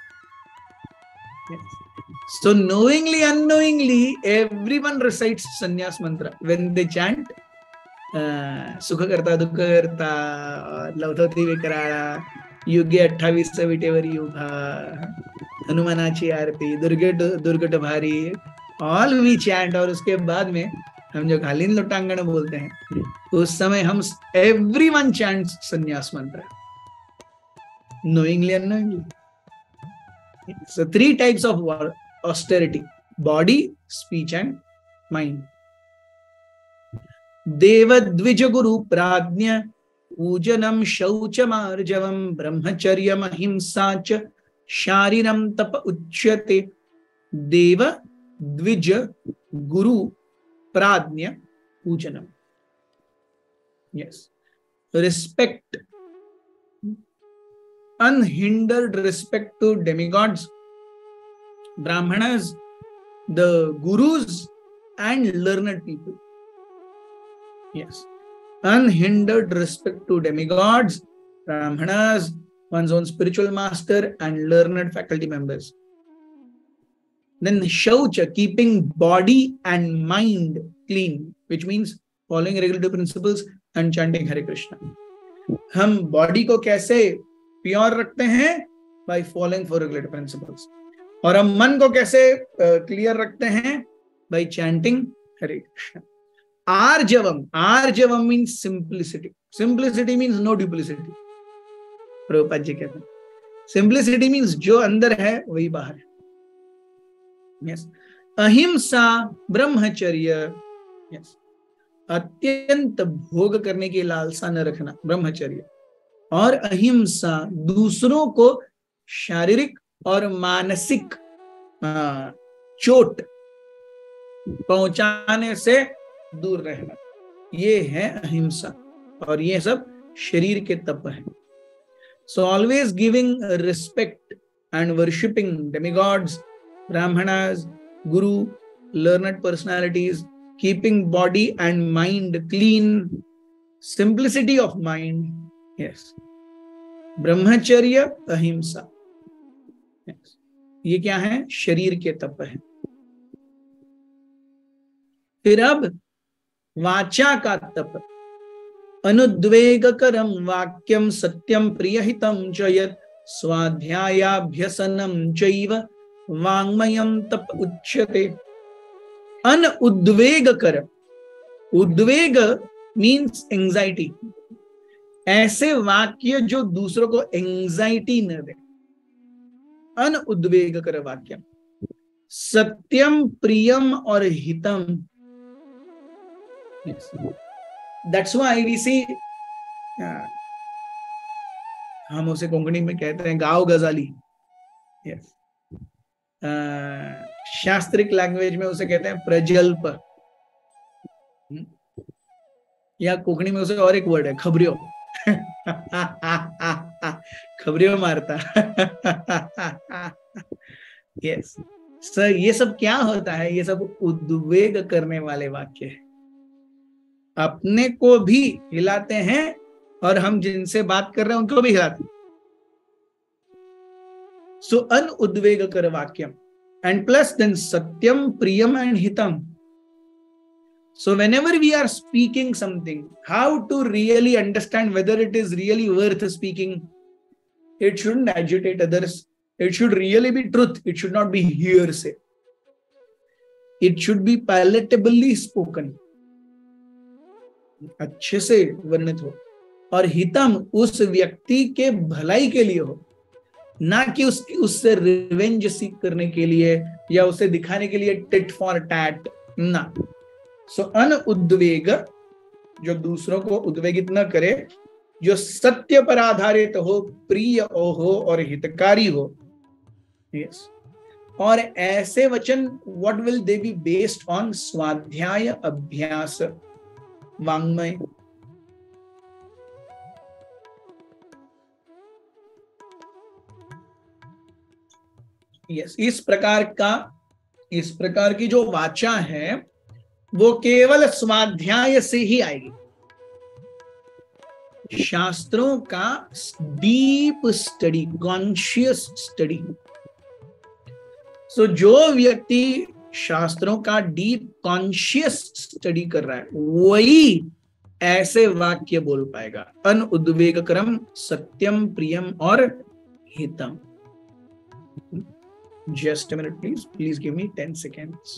B: So knowingly, unknowingly, everyone recites sannyas mantra when they chant सुख करता दुःख करता लवथवती विकराळा युगे अठ्ठावीस विटेवर युभा हनुमानाची आरती दुर्गट दुर्गट भारी, ऑल वी चैंट। और उसके बाद में हम जो घालीन लोटांगण बोलते हैं उस समय हम एवरीवन चैंट्स संन्यास मंत्र, knowingly, unknowingly. So three types of austerity: body, speech and mind. देव द्विज गुरु प्राज्ञ पूजनम शौचमार्जवम ब्रह्मचर्यम अहिंसा च शारीरम तप उच्यते। देव द्विज गुरु प्राज्ञ पूजनम, yes, respect, unhindered respect to demigods, brahmanas, the gurus and learned people. Yes, unhindered respect to demigods, brahmanas, one's own spiritual master and learned faculty members. Then shaucha, keeping body and mind clean, which means following regulative principles and chanting Hare Krishna. हम body को कैसे pure रखते हैं? By following four regulative principles. और हम मन को कैसे क्लियर रखते हैं? By chanting Hare Krishna. Arjavam, arjavam means simplicity, simplicity means no duplicity. Prabhupada ji कहते हैं सिंप्लिसिटी मीन्स जो अंदर है वही बाहर है। यस। अहिंसा, ब्रह्मचर्य, यस, अत्यंत भोग करने की लालसा न रखना, ब्रह्मचर्य। और अहिंसा, दूसरों को शारीरिक और मानसिक चोट पहुंचाने से दूर रहना, ये है अहिंसा। और ये सब शरीर के तप है। So always giving respect and worshipping demigods, brahmanas, guru, learned personalities, keeping body and mind clean, simplicity of mind, yes, ब्रह्मचर्य, अहिंसा, yes. ये क्या है? शरीर के तप है। फिर अब वाचा का तप, अनुद्वेगकरम वाक्यम सत्यम प्रियहितम च यत् स्वाध्यायाभ्यसनम चैव वाङ्मयम तप उच्यते। अनुद्वेग कर, उद्वेग मीन्स एंजाइटी, ऐसे वाक्य जो दूसरों को एंजाइटी न दे, अनुद्वेग कर वाक्य। सत्यम, प्रियम और हितम, दैट्स व्हाई वी सी, हम उसे कोंकणी में कहते हैं गाँव गजाली, यस, शास्त्रिक लैंग्वेज में उसे कहते हैं प्रजल्प, या कोंकणी में उसे और एक वर्ड है खबरियो। खबरियो मारता। यस सर, ये सब क्या होता है? ये सब उद्वेग करने वाले वाक्य है। अपने को भी हिलाते हैं और हम जिनसे बात कर रहे हैं उनको भी हिलाते हैं। So अनुद्वेगकर वाक्यम, and plus then satyam, priyam and hitam. So whenever we are speaking something, how to really understand whether it is really worth speaking? It shouldn't agitate others. It should really be truth. It should not be hearsay. It should be palatably spoken. अच्छे से वर्णित हो, और हितम उस व्यक्ति के भलाई के लिए हो, ना कि उसकी उससे रिवेंज सीख करने के लिए या उसे दिखाने के लिए टिट फॉर टैट ना। सो अनुद्वेग, जो दूसरों को उद्वेगित न करे, जो सत्य पर आधारित हो, प्रिय हो और हितकारी हो। यस। और ऐसे वचन what will they be based on? स्वाध्याय, अभ्यास, वाङ्मय। यस yes, इस प्रकार का इस प्रकार की जो वाचा है वो केवल स्वाध्याय से ही आएगी। शास्त्रों का deep study, conscious study. So जो व्यक्ति शास्त्रों का डीप कॉन्शियस स्टडी कर रहा है वही ऐसे वाक्य बोल पाएगा, अनुद्वेगकरम, सत्यम, प्रियम और हितम। Just a minute, please. Please give me ten seconds.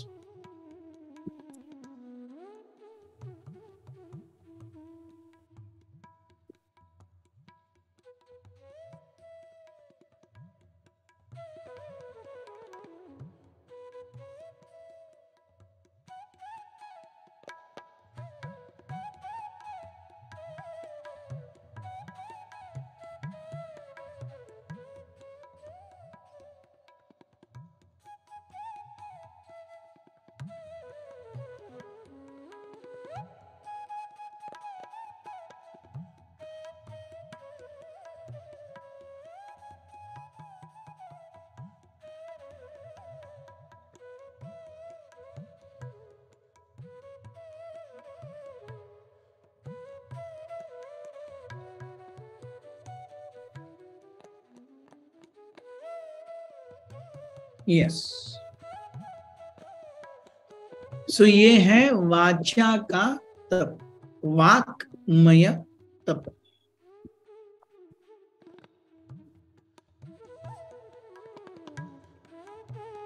B: Yes so ये है वाचा का तप, वाक्मय तप।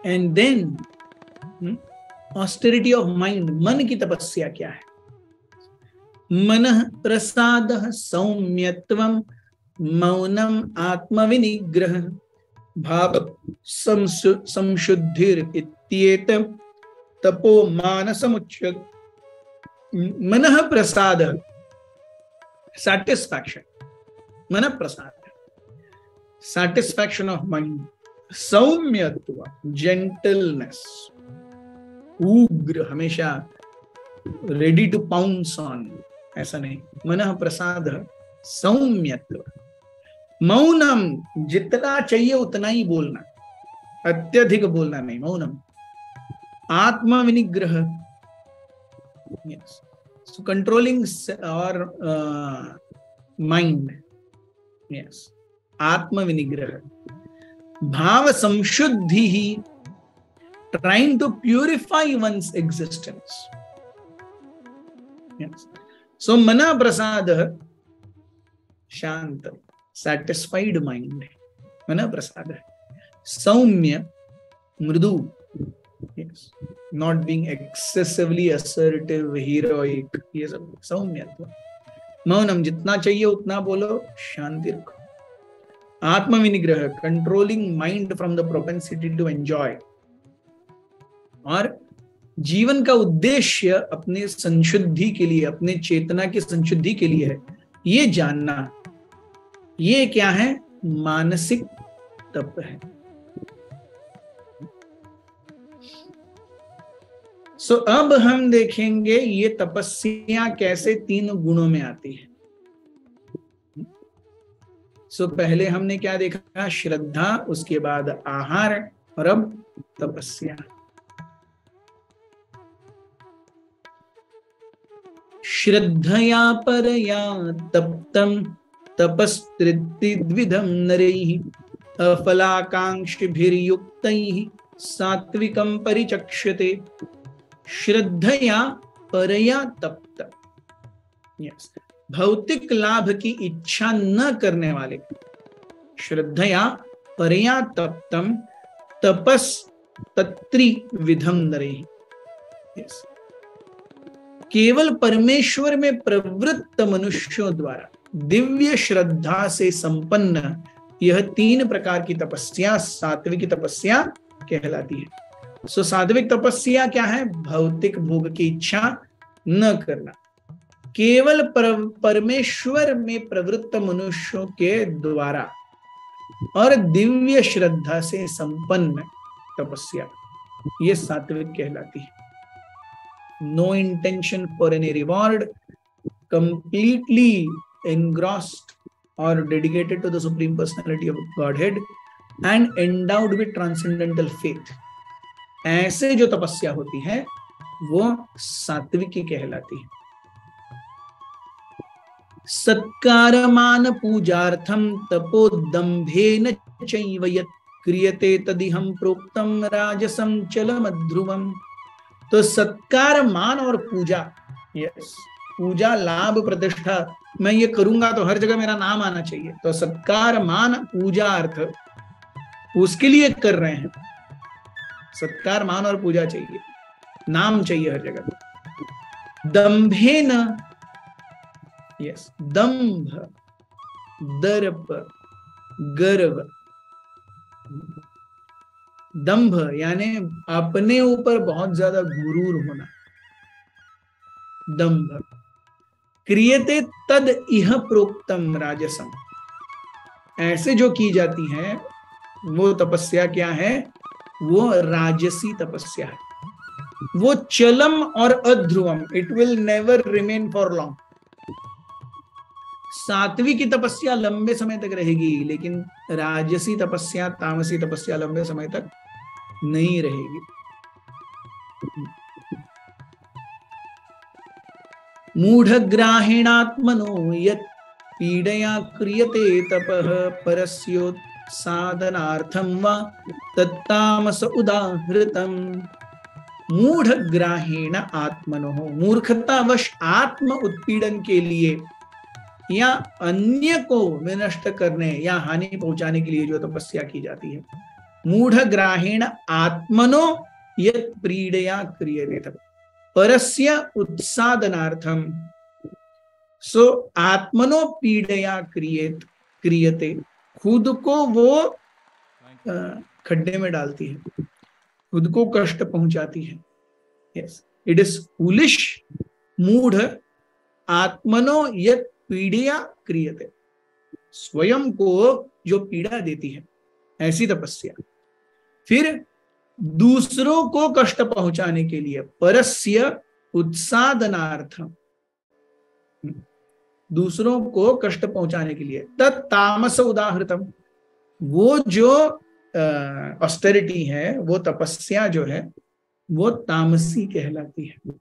B: And then austerity of mind, मन की तपस्या क्या है? मनः प्रसादः सौम्यत्वं मौनम आत्मविनिग्रह भाव संशुद्धिर इत्येतम् तपो मानसमुच्यते। मनः प्रसाद, satisfaction, मन प्रसाद, satisfaction of mind, सौम्यत्व, gentleness, उग्र, हमेशा ready to pounce on, ऐसा नहीं, मन प्रसाद, सौम्यत्व, मौनम, जितना चाहिए उतना ही बोलना, अत्यधिक बोलना नहीं, Mounam, आत्मविनिग्रह, yes, so controlling our uh, mind, yes, atma vinigraha, bhava samshuddhi, trying to purify one's existence, yes, so mana prasada, shanta, satisfied mind, mana prasada, saumya, mridu, yes, not being excessively assertive, heroic, ये सब सौम्यत्व। मौनम, जितना चाहिए उतना बोलो, शांति रखो। आत्मविनिग्रह, controlling mind from the propensity to enjoy. और जीवन का उद्देश्य अपने संशुद्धि के लिए, अपने चेतना की संशुद्धि के लिए है, ये जानना, ये क्या है? मानसिक तप है। सो so, अब हम देखेंगे ये तपस्या कैसे तीन गुणों में आती है। सो so, पहले हमने क्या देखा? श्रद्धा, उसके बाद आहार, और अब तपस्या। श्रद्धया परया तप्तम तपस्तृद्विधम नरैः अफलाकांक्षिभिर्युक्तैः सात्विकं परिचक्ष्यते। श्रद्धया परया तप्त, यस, भौतिक लाभ की इच्छा न करने वाले, श्रद्धया परया तप्तम तपस तत्रिविधम नरैः, यस, केवल परमेश्वर में प्रवृत्त मनुष्यों द्वारा दिव्य श्रद्धा से संपन्न यह तीन प्रकार की तपस्या सात्विक तपस्या कहलाती है। सो so, सात्विक तपस्या क्या है? भौतिक भोग की इच्छा न करना, केवल पर, परमेश्वर में प्रवृत्त मनुष्यों के द्वारा और दिव्य श्रद्धा से संपन्न तपस्या, ये सात्विक कहलाती है। No intention for any reward, completely engrossed or dedicated to the supreme personality of Godhead and endowed with transcendental faith, ऐसे जो तपस्या होती है वो सात्विक कहलाती है। सत्कारमान पूजार्थम तपोदम्भेन चैव यत् क्रियते तदिहं प्रोक्तम राजसं चलमध्रुवम्। तो सत्कार, मान और पूजा, यस, पूजा, लाभ, प्रतिष्ठा, मैं ये करूंगा तो हर जगह मेरा नाम आना चाहिए, तो सत्कार, मान, पूजा अर्थ उसके लिए कर रहे हैं। सत्कार, मान और पूजा चाहिए, नाम चाहिए हर जगह। दंभेन, यस, दंभ, दर्प, गर्व, दंभ यानी अपने ऊपर बहुत ज्यादा गुरूर होना, दंभ। क्रियते तद इह प्रोक्तम राजसम, ऐसे जो की जाती है वो तपस्या क्या है? वो राजसी तपस्या है। वो चलम और अध्रुवम, it will never remain for long. सात्विक की तपस्या लंबे समय तक रहेगी, लेकिन राजसी तपस्या, तामसी तपस्या लंबे समय तक नहीं रहेगी। मूढ़ग्राहेणात्मनो यत् पीडया क्रियते तपः परस्योत्सादनार्थं वा तत्तामस उदाहृतम्। मूढ़ग्राहेण आत्मनो, मूर्खतावश आत्म उत्पीड़न के लिए या अन्य को विनष्ट करने या हानि पहुंचाने के लिए जो तपस्या की जाती है मूढ़ ग्राहेण आत्मनो यत् प्रीडया क्रियते तत् परस्य उत्सादनार्थम। सो आत्मनो पीडया क्रियेत क्रियते, खुद को वो खड्डे में डालती है, खुद को कष्ट पहुंचाती है। यस, इट इज फूलिश, मूढ़, आत्मनो यत् पीडया क्रियते, स्वयं को जो पीड़ा देती है ऐसी तपस्या। फिर दूसरों को कष्ट पहुंचाने के लिए, परस्य उत्सादनार्थम, दूसरों को कष्ट पहुंचाने के लिए, तत्तामस उदाहृतम, वो जो ऑस्टेरिटी है, वो तपस्या जो है वो तामसी कहलाती है।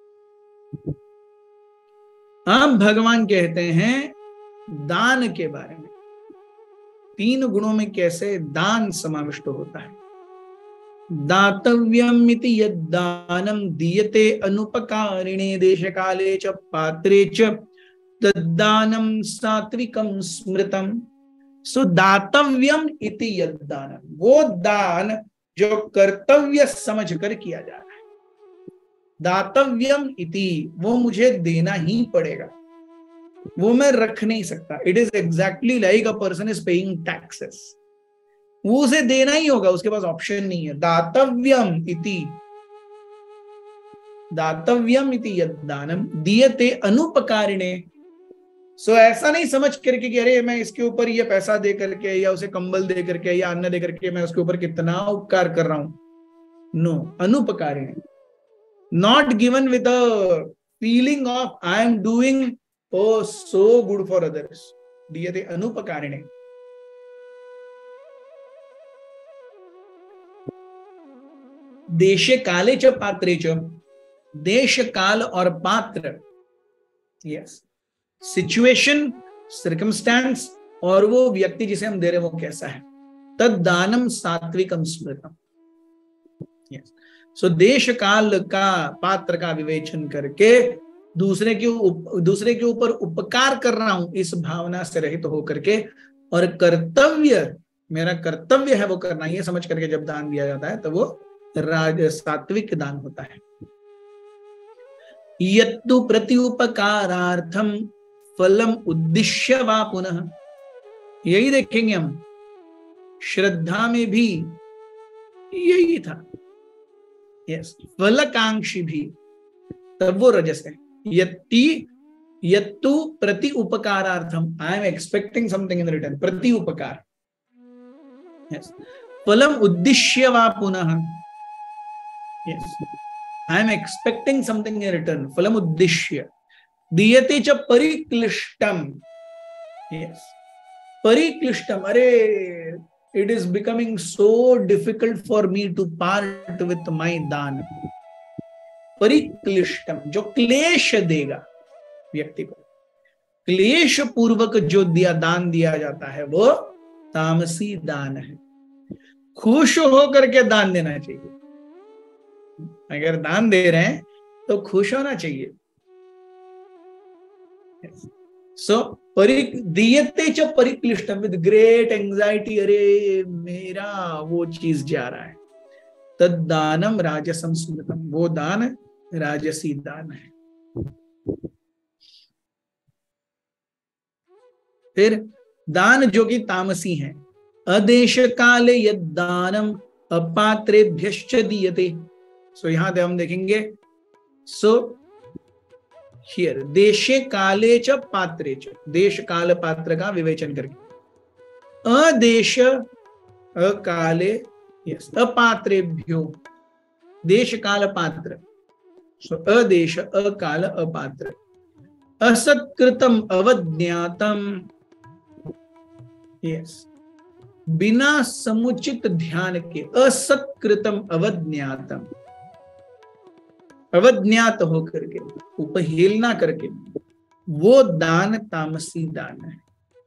B: अब भगवान कहते हैं दान के बारे में, तीन गुणों में कैसे दान समाविष्ट होता है। दातव्यम इति यद्दानम दीयते अनुपकारिणे देश काले च पात्रे च तद्दानम सात्विकम स्मृतम। सो दातव्यम इति यद्दानम, वो दान जो कर्तव्य समझ कर किया जा रहा है। दातव्यम इति, वो मुझे देना ही पड़ेगा, वो मैं रख नहीं सकता। It is exactly like a person is paying taxes, वो उसे देना ही होगा, उसके पास ऑप्शन नहीं है। दातव्यम इति, दातव्यम इति यद्दानम दीयते अनुपकारिणे। सो so, ऐसा नहीं समझ करके कि अरे मैं इसके ऊपर ये पैसा दे करके या उसे कंबल दे करके या अन्न दे करके मैं उसके ऊपर कितना उपकार कर रहा हूं। नो, अनुपकारिणे, not given with a feeling of I am doing oh so good for others, दीयते अनुपकारिणे। देशे काले च पात्रे च, देश काल और पात्र, यस, सिचुएशन, सर्कमस्टेंस, और वो व्यक्ति जिसे हम दे रहे हैं वो कैसा है। तद दानम सात्विकम स्मृतम। यस, सो देश काल का, पात्र का विवेचन करके दूसरे के उप, दूसरे के ऊपर उपकार कर रहा हूं इस भावना से रहित तो होकर के, और कर्तव्य, मेरा कर्तव्य है वो करना, ये समझ करके जब दान दिया जाता है तो वो राज सात्विक दान होता है। यत्तु प्रति उपकारार्थम फलम उद्दिश्य वा पुनः, यही देखेंगे हम, श्रद्धा में भी यही था। यस, फलकांक्षी भी, तब वो रजस है। यत्ति यत्तु प्रति उपकारार्थम, I am expecting something in return, प्रति उपकार। यस, फलम उद्दिश्य वा पुनः, yes, I am expecting something in return, फलम उद्दिश्य। दीयते च परिक्लिष्टम, यस, परिक्लिष्टम, अरे it is becoming so difficult for me to part with my daan. परिक्लिष्टम, जो क्लेश देगा व्यक्ति को, क्लेश पूर्वक जो दिया दान दिया जाता है वो तामसी दान है। खुश होकर के दान देना चाहिए, अगर दान दे रहे हैं तो खुश होना चाहिए। सो परिक दीयते च परिक्लिष्टम, विद ग्रेट एंजाइटी, अरे मेरा वो चीज जा रहा है। तद दानम राजसम स्मृतम, वो दान राजसी दान है। फिर दान जो कि तामसी है, अदेश काले यद दानम अपात्रेभ्यश्च दीयते। सो यहां पे हम देखेंगे, सो हियर देशे काले च पात्रे च, देश काल पात्र का विवेचन करके, अदेश अकाले, यस, अपात्रेभ्यो, देश काल पात्र, सो अदेश अकाल अपात्र, असत्कृतम अवज्ञातम, यस, बिना समुचित ध्यान के, असत्कृतम अवज्ञातम, अवज्ञात होकर के, उपहेलना करके, वो दान तामसी दान है।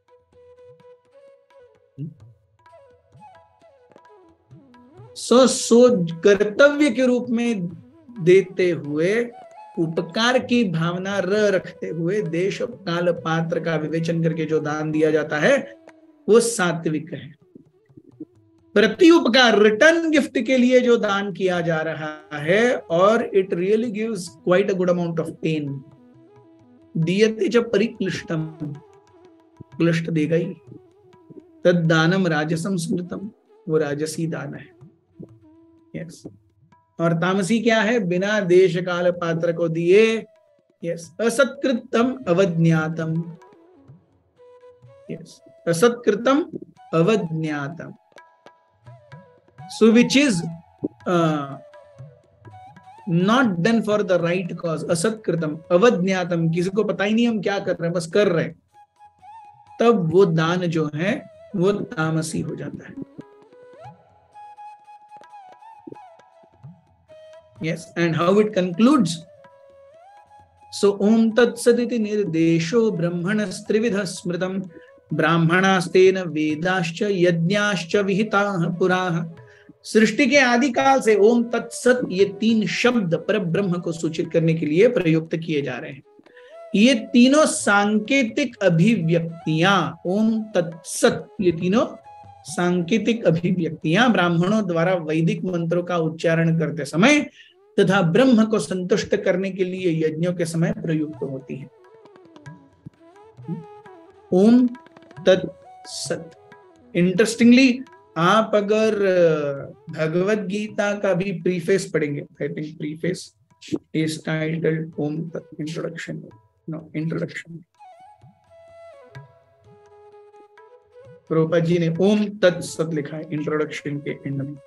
B: सो सो कर्तव्य के रूप में देते हुए, उपकार की भावना र रखते हुए, देश काल पात्र का विवेचन करके जो दान दिया जाता है वो सात्विक है। प्रति उपकार, रिटर्न गिफ्ट के लिए जो दान किया जा रहा है, और it really gives quite a good amount of pain. दीयते च परिक्लिष्टम, क्लिष्ट देगा ही। तद दानम राजसम स्मृतम, वो राजसी दान है। यस। और तामसी क्या है? बिना देश काल पात्र को दिए। यस। असत्कृतम अवज्ञातम। यस। असत्कृतम अवज्ञातम। So which is not done for the right cause. असत्कृतम अवज्ञातम, किसी को पता ही नहीं हम क्या कर रहे हैं, बस कर रहे हैं, तब वो दान जो है वो तामसी हो जाता है। Yes, and how it concludes. So Om Tat Saditi Nirdesho Brahmanastrividha Smritam Brahmanastena Vedascha Yajñascha Vihitaha Puraha। सृष्टि के आदि काल से ओम तत्सत ये तीन शब्द पर ब्रह्म को सूचित करने के लिए प्रयुक्त किए जा रहे हैं। ये तीनों सांकेतिक अभिव्यक्तियां, ओम तत्सत, ये तीनों सांकेतिक अभिव्यक्तियां ब्राह्मणों द्वारा वैदिक मंत्रों का उच्चारण करते समय तथा ब्रह्म को संतुष्ट करने के लिए यज्ञों के समय प्रयुक्त होती है। ओम तत्सत। इंटरेस्टिंगली, आप अगर भगवत गीता का भी प्रीफेस पढ़ेंगे, I think preface is titled Om Tat introduction, no introduction, Prabhupada ji ने ओम तत्सत लिखा है इंट्रोडक्शन के एंड में।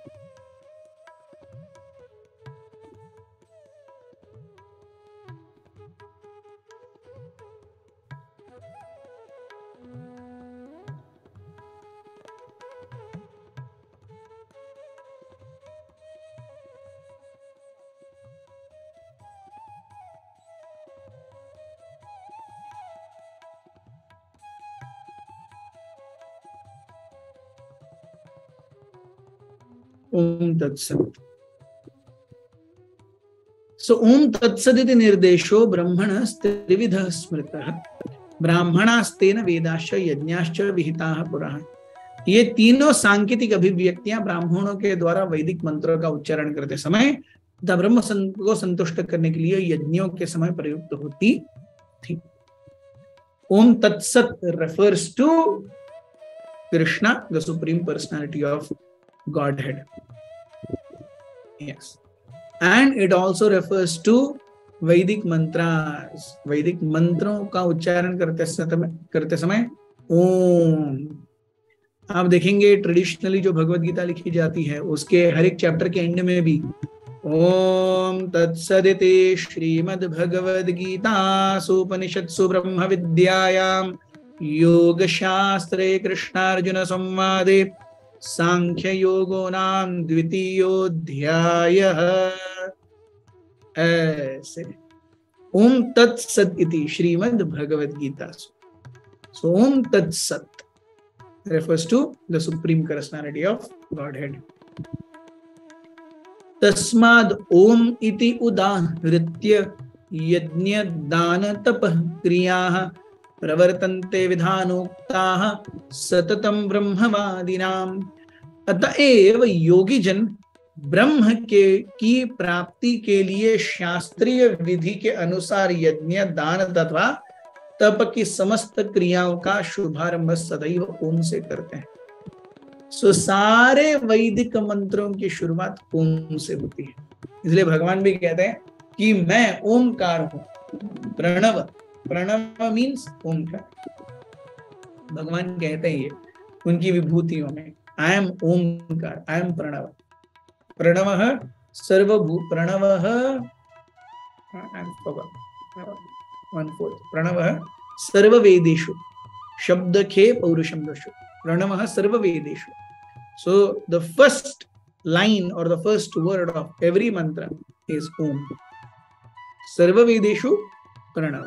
B: ओम तत्सत। सो ओम तत्सदिति निर्देशो ब्रह्मणस्त्रिविधः स्मृतः ब्राह्मणास्तेन वेदाश्च यज्ञाश्च विहिताः पुरः। ये तीनों सांकेतिक अभिव्यक्तियां ब्राह्मणों के द्वारा वैदिक मंत्रों का उच्चारण करते समय तथा ब्रह्म को संतुष्ट करने के लिए यज्ञों के समय प्रयुक्त होती थी। Om Tatsat refers to Krishna, the supreme personality of Godhead. Yes. And it also refers to Vedic mantras. Vedic मंत्रों का उच्चारण करते समय करते समय ओम। आप देखेंगे ट्रेडिशनली जो भगवत गीता लिखी जाती है उसके हर एक चैप्टर के एंड में भी ओम तत्सदिति श्रीमद् भगवद गीतासु उपनिषत्सु ब्रह्म विद्यायाम योग शास्त्रे कृष्णार्जुन संवादे सांख्य योगो नाम द्वितीयोऽध्यायः। ऐसे ओम तत्सत इति श्रीमद् भगवद गीता। सो ओम तत्सत refers to the supreme personality of Godhead. तस्माद् ओम इति उदाहृत्य यज्ञ दान तपः क्रियाः प्रवर्तन्ते विधानोक्ताः सततं ब्रह्मवादिनाम्। अतएव योगी जन ब्रह्म के की प्राप्ति के लिए शास्त्रीय विधि के अनुसार यज्ञ दान तथा तप की समस्त क्रियाओं का शुभारंभ सदैव ओम से करते हैं। सो सारे वैदिक मंत्रों की शुरुआत ओम से होती है। इसलिए भगवान भी कहते हैं कि मैं ओमकार हूं, प्रणव। प्रणव मीन्स ओमकार। भगवान कहते हैं ये उनकी विभूतियों में, I am Omkar, I am Pranava. प्रणव सर्वभू प्रणव प्रणव सर्ववेदेषु शब्द खे पौरुषम दशु। प्रणव सर्ववेदेषु। So the first line or the first word of every mantra is Om. सर्ववेदेषु प्रणव।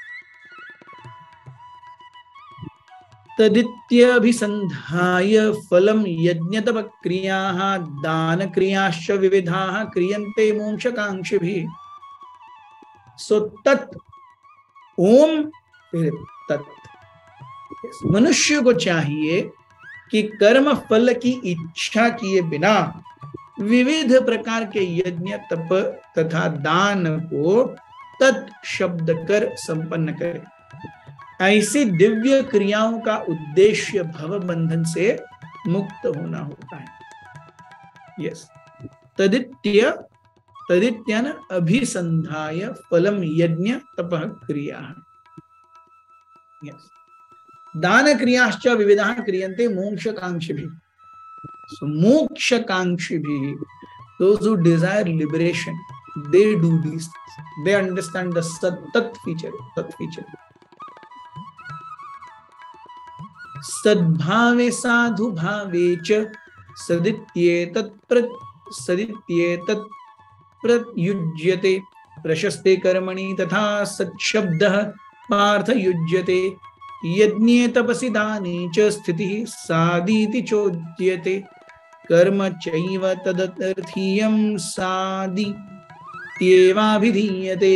B: तदित्यभिसन्धाय फलम यज्ञतप क्रियाः दान क्रियाश्च विविधाः क्रियन्ते मोक्षकांक्षिभिः। सो तत् ओम फिर तत्। मनुष्य को चाहिए कि कर्म फल की इच्छा किए बिना विविध प्रकार के यज्ञ तप तथा दान को तत् शब्द कर संपन्न करे। ऐसी दिव्य क्रियाओं का उद्देश्य भव बंधन से मुक्त होना होता है। यस, तदित्य तदित्यन अभिसंधाय फलम यज्ञ तपः क्रिया। यस, दान क्रियाश्च विविधाः क्रियन्ते मोक्षकांक्षिभिः। So mokshakankshiभिः, those who desire liberation, they do these things. They understand the sat tat feature, tat feature. सद्भावे साधु भावे च सदित्येतत् प्र सदित्येतत् प्रयुज्यते प्रशस्ते कर्मणि तथा सत्शब्दः पार्थ युज्यते यज्ञे तपसि दाने च स्थितिः सादीति चोच्यते कर्म चैव तदर्थीयं सादित्येवाभिधीयते।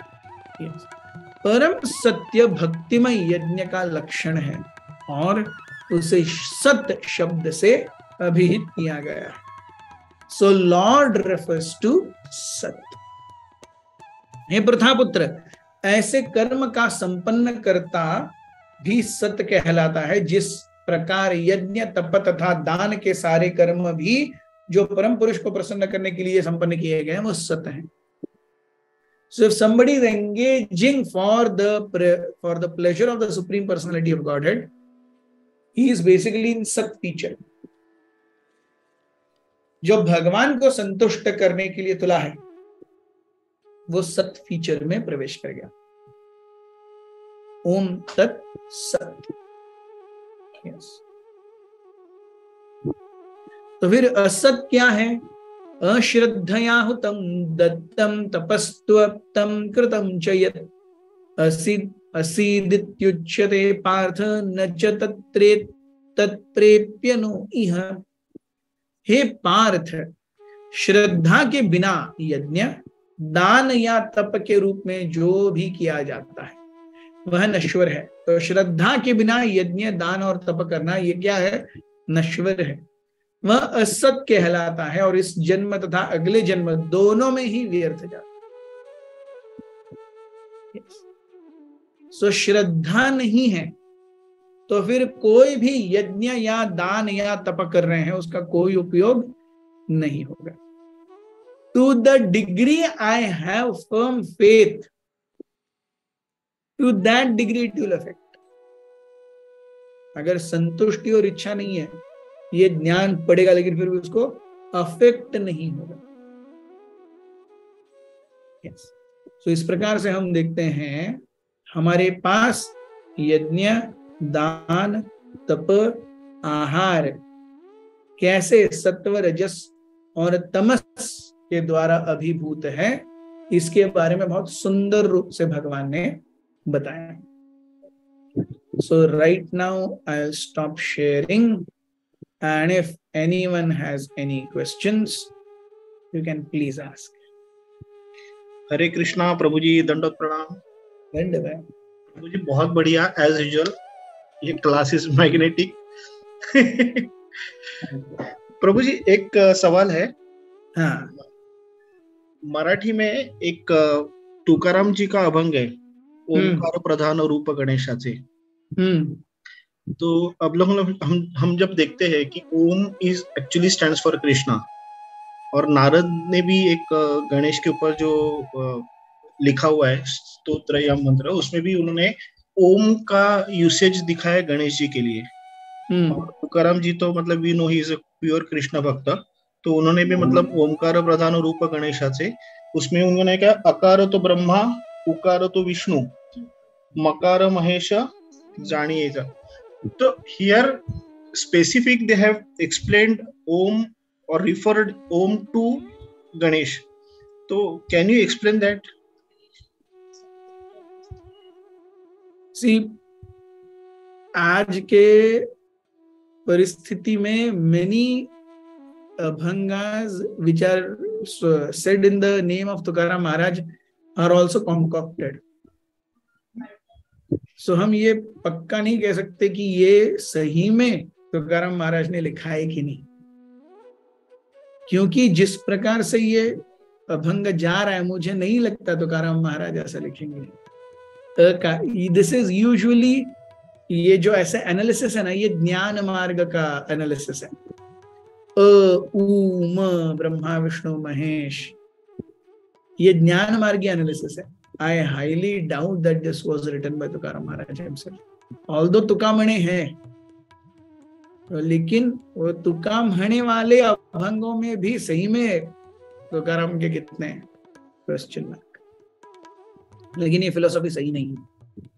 B: परम सत्य भक्तिमय यज्ञ का लक्षण है और उसे सत शब्द से अभिहित किया गया है। सो लॉर्ड रेफर्स टू सत। हे प्रथापुत्र, ऐसे कर्म का संपन्न करता भी सत्य कहलाता है, जिस प्रकार यज्ञ तप तथा दान के सारे कर्म भी जो परम पुरुष को प्रसन्न करने के लिए संपन्न किए गए हैं वो सत्य हैं। So if somebody is engaging for the for the pleasure of the Supreme Personality of Godhead, he is basically in सत फीचर। जो भगवान को संतुष्ट करने के लिए तुला है वो सत फीचर में प्रवेश कर गया। ओम तत् सत। yes. तो फिर असत क्या है? अश्रद्धया हुतम दत्तम तपस्त्वप्तम कृतम च यत् असिद असीदित्युच्यते पार्थ न च तत्रे तत्प्रेप्यनो इह। हे पार्थ, श्रद्धा के बिना यज्ञ दान या तप के रूप में जो भी किया जाता है वह नश्वर है। तो श्रद्धा के बिना यज्ञ दान और तप करना ये क्या है? नश्वर है। वह असत कहलाता है और इस जन्म तथा अगले जन्म दोनों में ही व्यर्थ जाता है। सो श्रद्धा नहीं है तो फिर कोई भी यज्ञ या दान या तप कर रहे हैं उसका कोई उपयोग नहीं होगा। To the degree I have firm faith, to that degree it will affect. अगर संतुष्टि और इच्छा नहीं है, ये ज्ञान पड़ेगा लेकिन फिर भी उसको अफेक्ट नहीं होगा। yes. so इस प्रकार से हम देखते हैं हमारे पास यज्ञ दान तप आहार कैसे सत्व रजस और तमस के द्वारा अभिभूत है, इसके बारे में बहुत सुंदर रूप से भगवान ने बताया। So right now I will stop sharing and if anyone has any questions you can please ask.
C: Hare Krishna प्रभु जी, दंडवत प्रणाम।
B: धन्यवाद
C: प्रभु जी, बहुत बढ़िया एज यूजुअल, ये क्लास इज मैग्नेटिक। प्रभु जी, एक सवाल है।
B: हाँ,
C: मराठी में एक तुकाराम जी का अभंग है, ओंकार प्रधान रूप गणेशाचे।
B: हम्म
C: तो अब लोग हम हम जब देखते हैं कि Om is actually stands for Krishna, और नारद ने भी एक गणेश के ऊपर जो लिखा हुआ है स्तोत्र या मंत्र, उसमें भी उन्होंने ओम का यूसेज दिखाया गणेश जी के लिए। और तुकाराम जी तो मतलब we know he is a pure Krishna bhakt, तो उन्होंने भी मतलब ओमकार प्रधान रूप गणेशाचे, उसमें उन्होंने क्या, अकार तो ब्रह्मा उकार तो विष्णु मकार Mahesh जानिएगा। So here specific they have explained Om or referred Om to Ganesh. So can you explain that?
B: See, आज के परिस्थिति में many abhangas which are said in the name of Tukaram Maharaj are also concocted. So so, हम ये पक्का नहीं कह सकते कि ये सही में तुकाराम महाराज ने लिखा है कि नहीं, क्योंकि जिस प्रकार से ये अभंग जा रहा है मुझे नहीं लगता तुकाराम महाराज ऐसा लिखेंगे। दिस इज यूजुअली, ये जो ऐसे एनालिसिस है ना, ये ज्ञान मार्ग का एनालिसिस है। अ उ म ब्रह्मा विष्णु महेश, ये ज्ञान मार्ग की एनालिसिस है। I highly doubt that this was written by Tukaram Maharaj himself. Although तुकामणे है, लेकिन वो तुकामणे वाले अभंगों में भी सही में तुकाराम के कितने क्वेश्चन मार्क, लेकिन ये फिलोसॉफी सही नहीं है।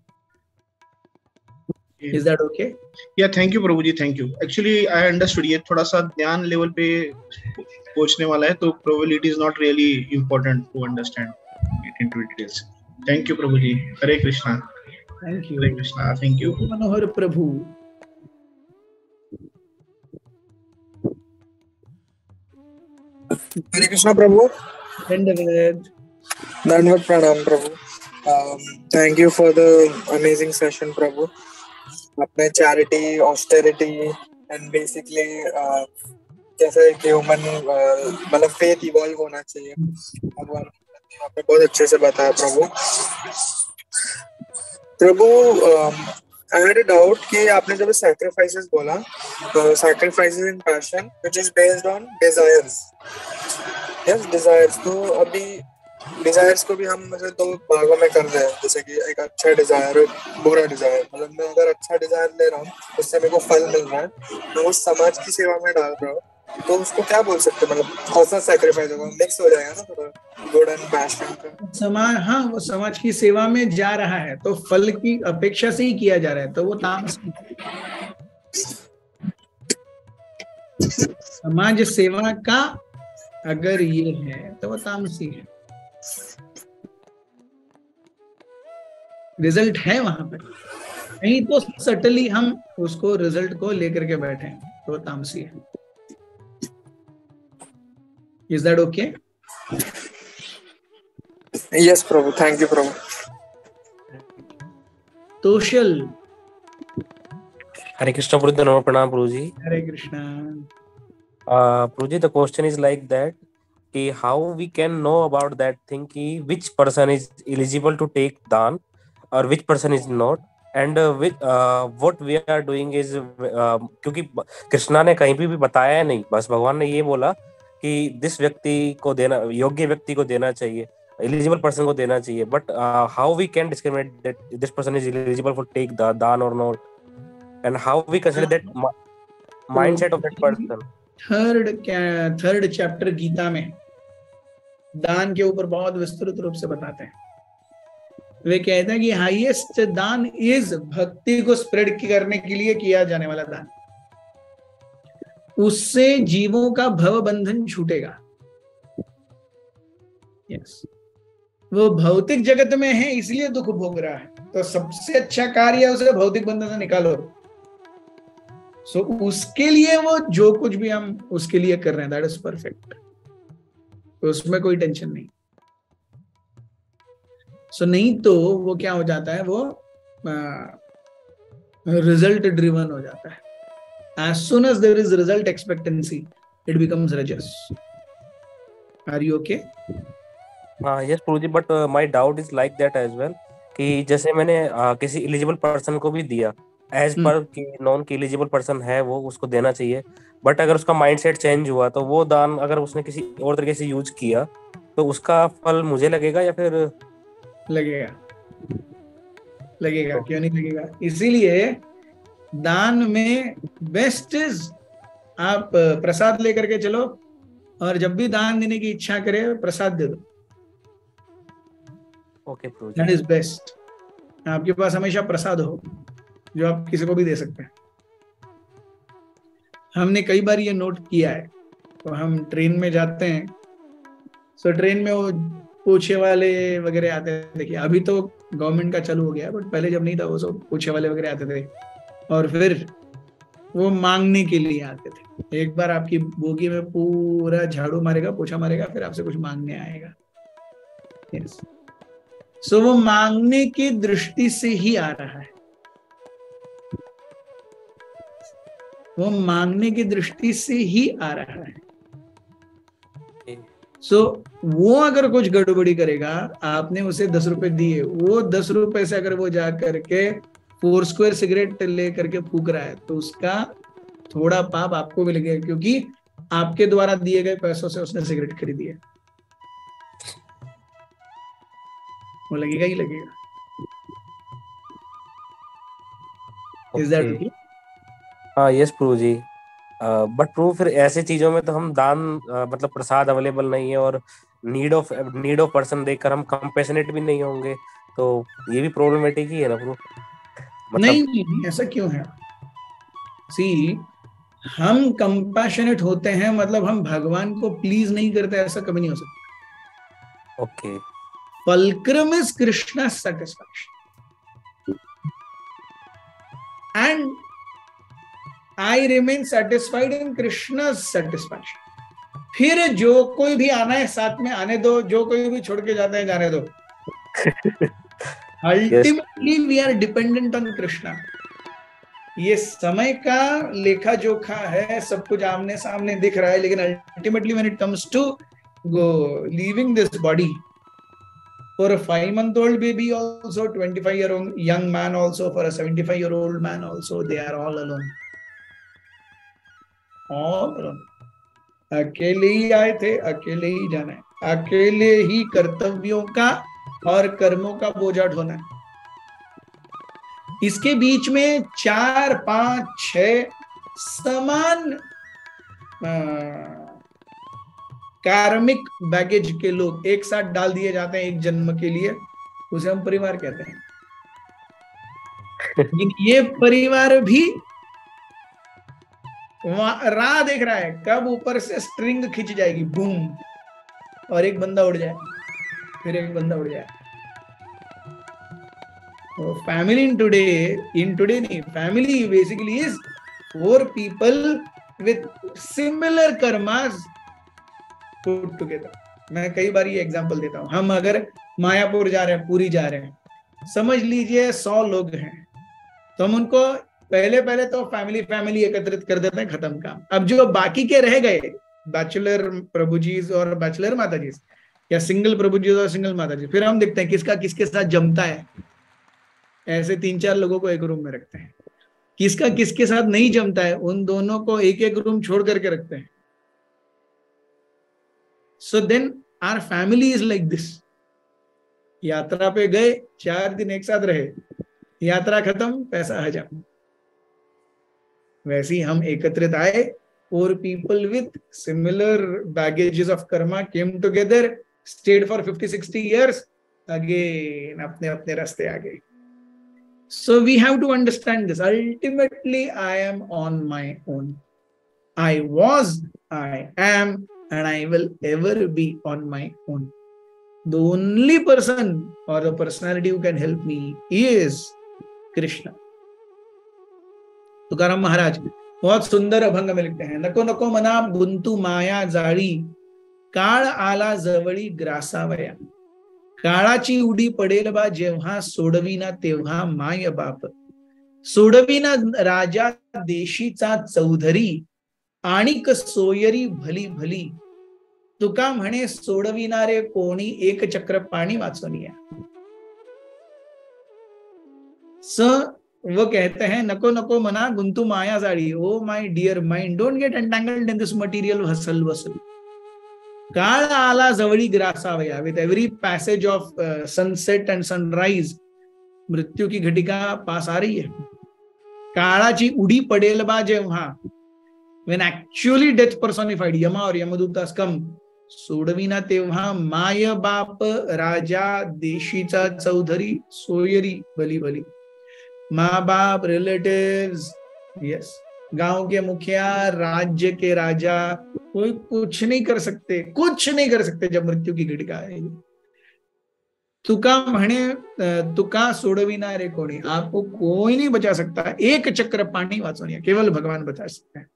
B: Is that okay?
C: Yeah, thank you Prabhu ji, thank you. Actually, I understood. ये थोड़ा सा ध्यान लेवल पे पहुंचने वाला है, तो probably it is not really important to understand it into details. Thank you प्रभु जी. Hare Krishna.
B: Thank you.
C: Hare Krishna. Thank you.
B: मनोहर प्रभु.
D: हरे कृष्णा प्रभु.
B: धन्यवाद.
D: धन्यवाद प्रणाम प्रभु. Thank you for the amazing session प्रभु. अपने चैरिटी, ऑस्टेरिटी एंड बेसिकली कैसे ह्यूमन मतलब फेथ इवॉल्व होना चाहिए, भगवान आपने बहुत अच्छे से बताया प्रभु. प्रभु आई हैड अ डाउट कि आपने जब सैक्रिफाइसेस बोला, तो sacrifices in passion which is based on desires. Yes, desires. तो अभी डिजायर्स को भी हम मतलब दो भागों में कर रहे हैं, जैसे कि एक अच्छा डिजायर और बुरा डिजायर. मतलब मैं अगर अच्छा डिजायर ले रहा हूँ, उससे मेरे को फल मिल रहा है, मैं वो समाज की सेवा में डाल रहा हूँ, तो उसको क्या बोल सकते हैं? मतलब कौन सा सैक्रिफाइस होगा? मिक्स हो जाएगा ना थोड़ा गुड एंड पैशन का. समाज,
B: हाँ, वो समाज की सेवा में जा रहा है, तो फल की अपेक्षा से ही किया जा रहा है, तो वो तामसी. समाज सेवा का अगर ये है तो वो तामसी है. रिजल्ट है वहां पर, नहीं तो सटली हम उसको रिजल्ट को लेकर के बैठे हैं, तो तामसी है. Is that okay?
D: यस प्रभु, थैंक यू प्रभु.
B: तोशल.
E: हरे कृष्ण प्रभु. नमः प्रणाम प्रभु जी.
B: हरे कृष्णा.
E: प्रभु जी, the question is like that कि how we can know about that thing कि which person is eligible to take daan or which person is not, and what we are doing is, क्योंकि कृष्णा ने कहीं भी, भी बताया नहीं, बस भगवान ने ये बोला कि दिस व्यक्ति को देना, योग्य व्यक्ति को देना चाहिए, एलिजिबल पर्सन को देना चाहिए. But how we can discriminate that this person is eligible for take the daan or not, and how we consider that mindset of that person.
B: Third third chapter Gita में दान के ऊपर बहुत विस्तृत रूप से बताते हैं. वे कहते हैं कि हाईएस्ट दान इज भक्ति को स्प्रेड करने के लिए किया जाने वाला दान. उससे जीवों का भव बंधन छूटेगा. यस, वो भौतिक जगत में है इसलिए दुख भोग रहा है, तो सबसे अच्छा कार्य है उसे भौतिक बंधन से निकालो. सो so, उसके लिए वो जो कुछ भी हम उसके लिए कर रहे हैं, दैट इज परफेक्ट. उसमें कोई टेंशन नहीं. सो so, नहीं तो वो क्या हो जाता है, वो रिजल्ट ड्रिवन हो जाता है. As soon as there is result expectancy, it becomes rajas. Are you okay?
E: हाँ, yes Prabhu ji, but uh, my doubt is like that as well कि जैसे मैंने uh, किसी एलिजिबल पर्सन को भी दिया, एज पर कि नॉन की एलिजिबल पर्सन है वो, उसको देना चाहिए. बट अगर उसका माइंडसेट चेंज हुआ, तो वो दान अगर उसने किसी और तरीके से यूज किया, तो उसका फल मुझे लगेगा या फिर
B: लगेगा? लगेगा, क्यों नहीं लगेगा? इसीलिए दान में बेस्ट इज आप प्रसाद लेकर के चलो, और जब भी दान देने की इच्छा करे प्रसाद दे दो.
E: ओके प्रभु,
B: दैट इज बेस्ट. आपके पास हमेशा प्रसाद हो जो आप किसी को भी दे सकते हैं. हमने कई बार ये नोट किया है. तो हम ट्रेन में जाते हैं, सो ट्रेन में वो पूछे वाले वगैरह आते हैं. देखिए अभी तो गवर्नमेंट का चालू हो गया, बट पहले जब नहीं था वो सब पूछे वाले वगैरह आते थे, और फिर वो मांगने के लिए आते थे. एक बार आपकी बोगी में पूरा झाड़ू मारेगा, पोछा मारेगा, फिर आपसे कुछ मांगने आएगा. yes. सो so, वो मांगने की दृष्टि से ही आ रहा है. वो मांगने की दृष्टि से ही आ रहा है। सो so, वो अगर कुछ गड़बड़ी करेगा, आपने उसे दस रुपए दिए, वो दस रुपए से अगर वो जा करके फोर स्क्वायर सिगरेट ले करके फूक रहा है, तो उसका थोड़ा पाप आपको भी लगेगा, क्योंकि आपके द्वारा दिए गए पैसों से उसने सिगरेट खरीदी है। वो लगेगा ही लगेगा। Is that okay?
E: हाँ, यस प्रभु जी। बट प्रभु फिर ऐसे चीजों में तो हम दान uh, मतलब प्रसाद अवेलेबल नहीं है, और need of need of person देखकर हम कंपैशनेट भी नहीं होंगे, तो ये भी प्रॉब्लमेटिक ही है ना प्रभु?
B: मतलब नहीं, नहीं ऐसा क्यों है? सी, हम कंपैशनेट होते हैं मतलब हम भगवान को प्लीज नहीं करते, ऐसा कभी नहीं हो सकता।
E: Okay.
B: fulcrum is Krishna's satisfaction and I remain satisfied in Krishna's satisfaction. फिर जो कोई भी आना है साथ में आने दो, जो कोई भी छोड़ के जाता है जाने दो। Ultimately we are dependent on Krishna. ये समय का लेखा जोखा है, सब कुछ आमने सामने दिख रहा है, लेकिन ultimately when it comes to go leaving this body, for a five month old baby also, twenty-five year old young man also, for a seventy-five year old man also, they are all alone. All alone. अकेले ही आए थे, अकेले ही जाना है, अकेले ही कर्तव्यों का और कर्मों का बोझा ढोना है। इसके बीच में चार पांच छह समान कार्मिक बैगेज के लोग एक साथ डाल दिए जाते हैं एक जन्म के लिए, उसे हम परिवार कहते हैं। ये परिवार भी राह देख रहा है कब ऊपर से स्ट्रिंग खिंच जाएगी, बूम, और एक बंदा उड़ जाए, फिर एक बंदा उड़ जाए। Family in today in today नहीं, family basically is four people with similar karmas put together. मैं कई बार ये एग्जांपल देता हूं। हम अगर मायापुर जा रहे हैं, पुरी जा रहे हैं, समझ लीजिए सौ लोग हैं, तो हम उनको पहले पहले तो फैमिली फैमिली एकत्रित कर देते हैं, खत्म काम। अब जो बाकी के रह गए, बैचलर प्रभु जी और बैचलर माता जी, या सिंगल प्रभु जी और सिंगल माता जी, फिर हम देखते हैं किसका किसके साथ जमता है। ऐसे तीन चार लोगों को एक रूम में रखते हैं, किसका किसके साथ नहीं जमता है उन दोनों को एक एक रूम छोड़ करके रखते हैं। So then our family is like this. यात्रा पे गए, चार दिन एक साथ रहे, यात्रा खत्म, पैसा हजाम। वैसे ही हम एकत्रित आए, four people with similar baggages of karma came together, stayed for fifty sixty years, again अपने अपने रास्ते आ गए। So we have to understand this. Ultimately, I am on my own. I was, I am, and I will ever be on my own. The only person or the personality who can help me is Krishna. Tukaram महाराज बहुत सुंदर अभंग में लिखते हैं, नको नको मना गुंतु माया जाळी, काळ आला जवळी ग्रासावया, काळाची उडी पडेल बा जेव्हा, सोडविना तेव्हा माय बाप, सोडविना राजा देशीचा चौधरी, आणिक सोयरी भली भली, तुका म्हणे सोडविणारे कोणी, एक चक्र पाणी वाचवनिया। स वो कहते हैं, नको नको मना गुंतु माया जाळी, o my dear mind, don't get entangled in this material hustle bustle. काल आला जवळी ग्रासावया, with every passage of sunset and sunrise, मृत्यु की घटिका पास आ रही है। काळाची उडी पडेल बा जेव्हा, व्हेन एक्चुअली डेथ पर्सोनिफाइड, यमा और यमदूतास कम, सोडविना तेव्हा माय बाप, राजा देशीचा चौधरी, सोयरी भली भली, माँ बाप, रिलेटिव्स, यस, गांव के मुखिया, राज्य के राजा, कोई कुछ नहीं कर सकते, कुछ नहीं कर सकते जब मृत्यु की घटिका आएगी। तुका म्हणे तुका सोडविणारे कोणी, आपको कोई नहीं बचा सकता, एक चक्र पानी वाचवनिया, केवल भगवान बचा सकते हैं।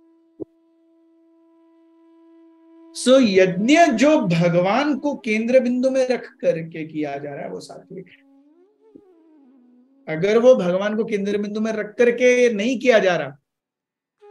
B: सो so, यज्ञ जो भगवान को केंद्र बिंदु में रख करके किया जा रहा है वो सात्विक है। अगर वो भगवान को केंद्र बिंदु में रख करके नहीं किया जा रहा,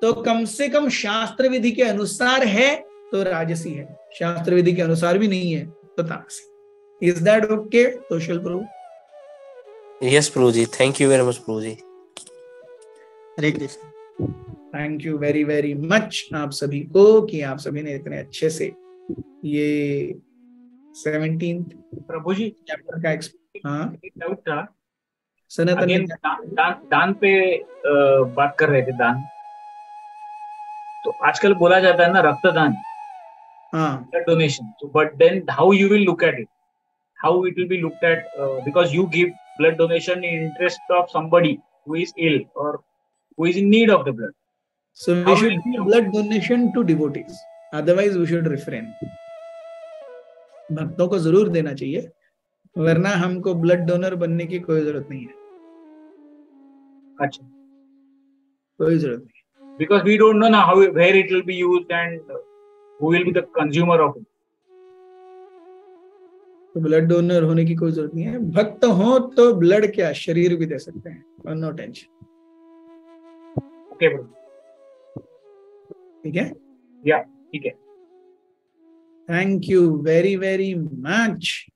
B: तो कम से कम शास्त्र विधि के अनुसार है तो राजसी है, शास्त्र विधि के अनुसार भी नहीं है तो तामसी। इज दैट ओके सोशल प्रभु?
E: यस प्रभु जी, थैंक यू वेरी मच प्रभु जी।
F: Hare Krishna.
B: Thank you very very much आप सभी को कि आप सभी ने इतने अच्छे से ये सेवनटीन्थ
G: प्रभु जी
B: चैप्टर का एक्सप्लेन। हाँ
G: एक डाउट था
B: सनातन
G: अगेन,
B: ने-
G: दान, दान दान पे अ, बात कर रहे थे, दान। तो आजकल बोला जाता है ना रक्तदान,
B: हाँ
G: blood donation. So, but then how you will look at it? How it will be looked at? Uh, because you give blood donation in interest of somebody who is ill or who is in need of the blood.
B: so we
G: How
B: should
G: will
B: give
G: you-
B: blood donation to devotees, otherwise we should refrain। भक्तों को जरूर देना चाहिए, वरना हमको blood donor बनने की कोई जरूरत नहीं है,
G: अच्छा,
B: कोई जरूरत नहीं।
G: because we don't know now how where it will be used and who will be the consumer of it.
B: तो ब्लड डोनर होने की कोई जरूरत नहीं है। भक्त हो तो ब्लड क्या शरीर भी दे सकते हैं, नो टेंशन।
G: Okay, bro.
B: ठीक है,
G: Yeah, ठीक है।
B: Thank you very very much.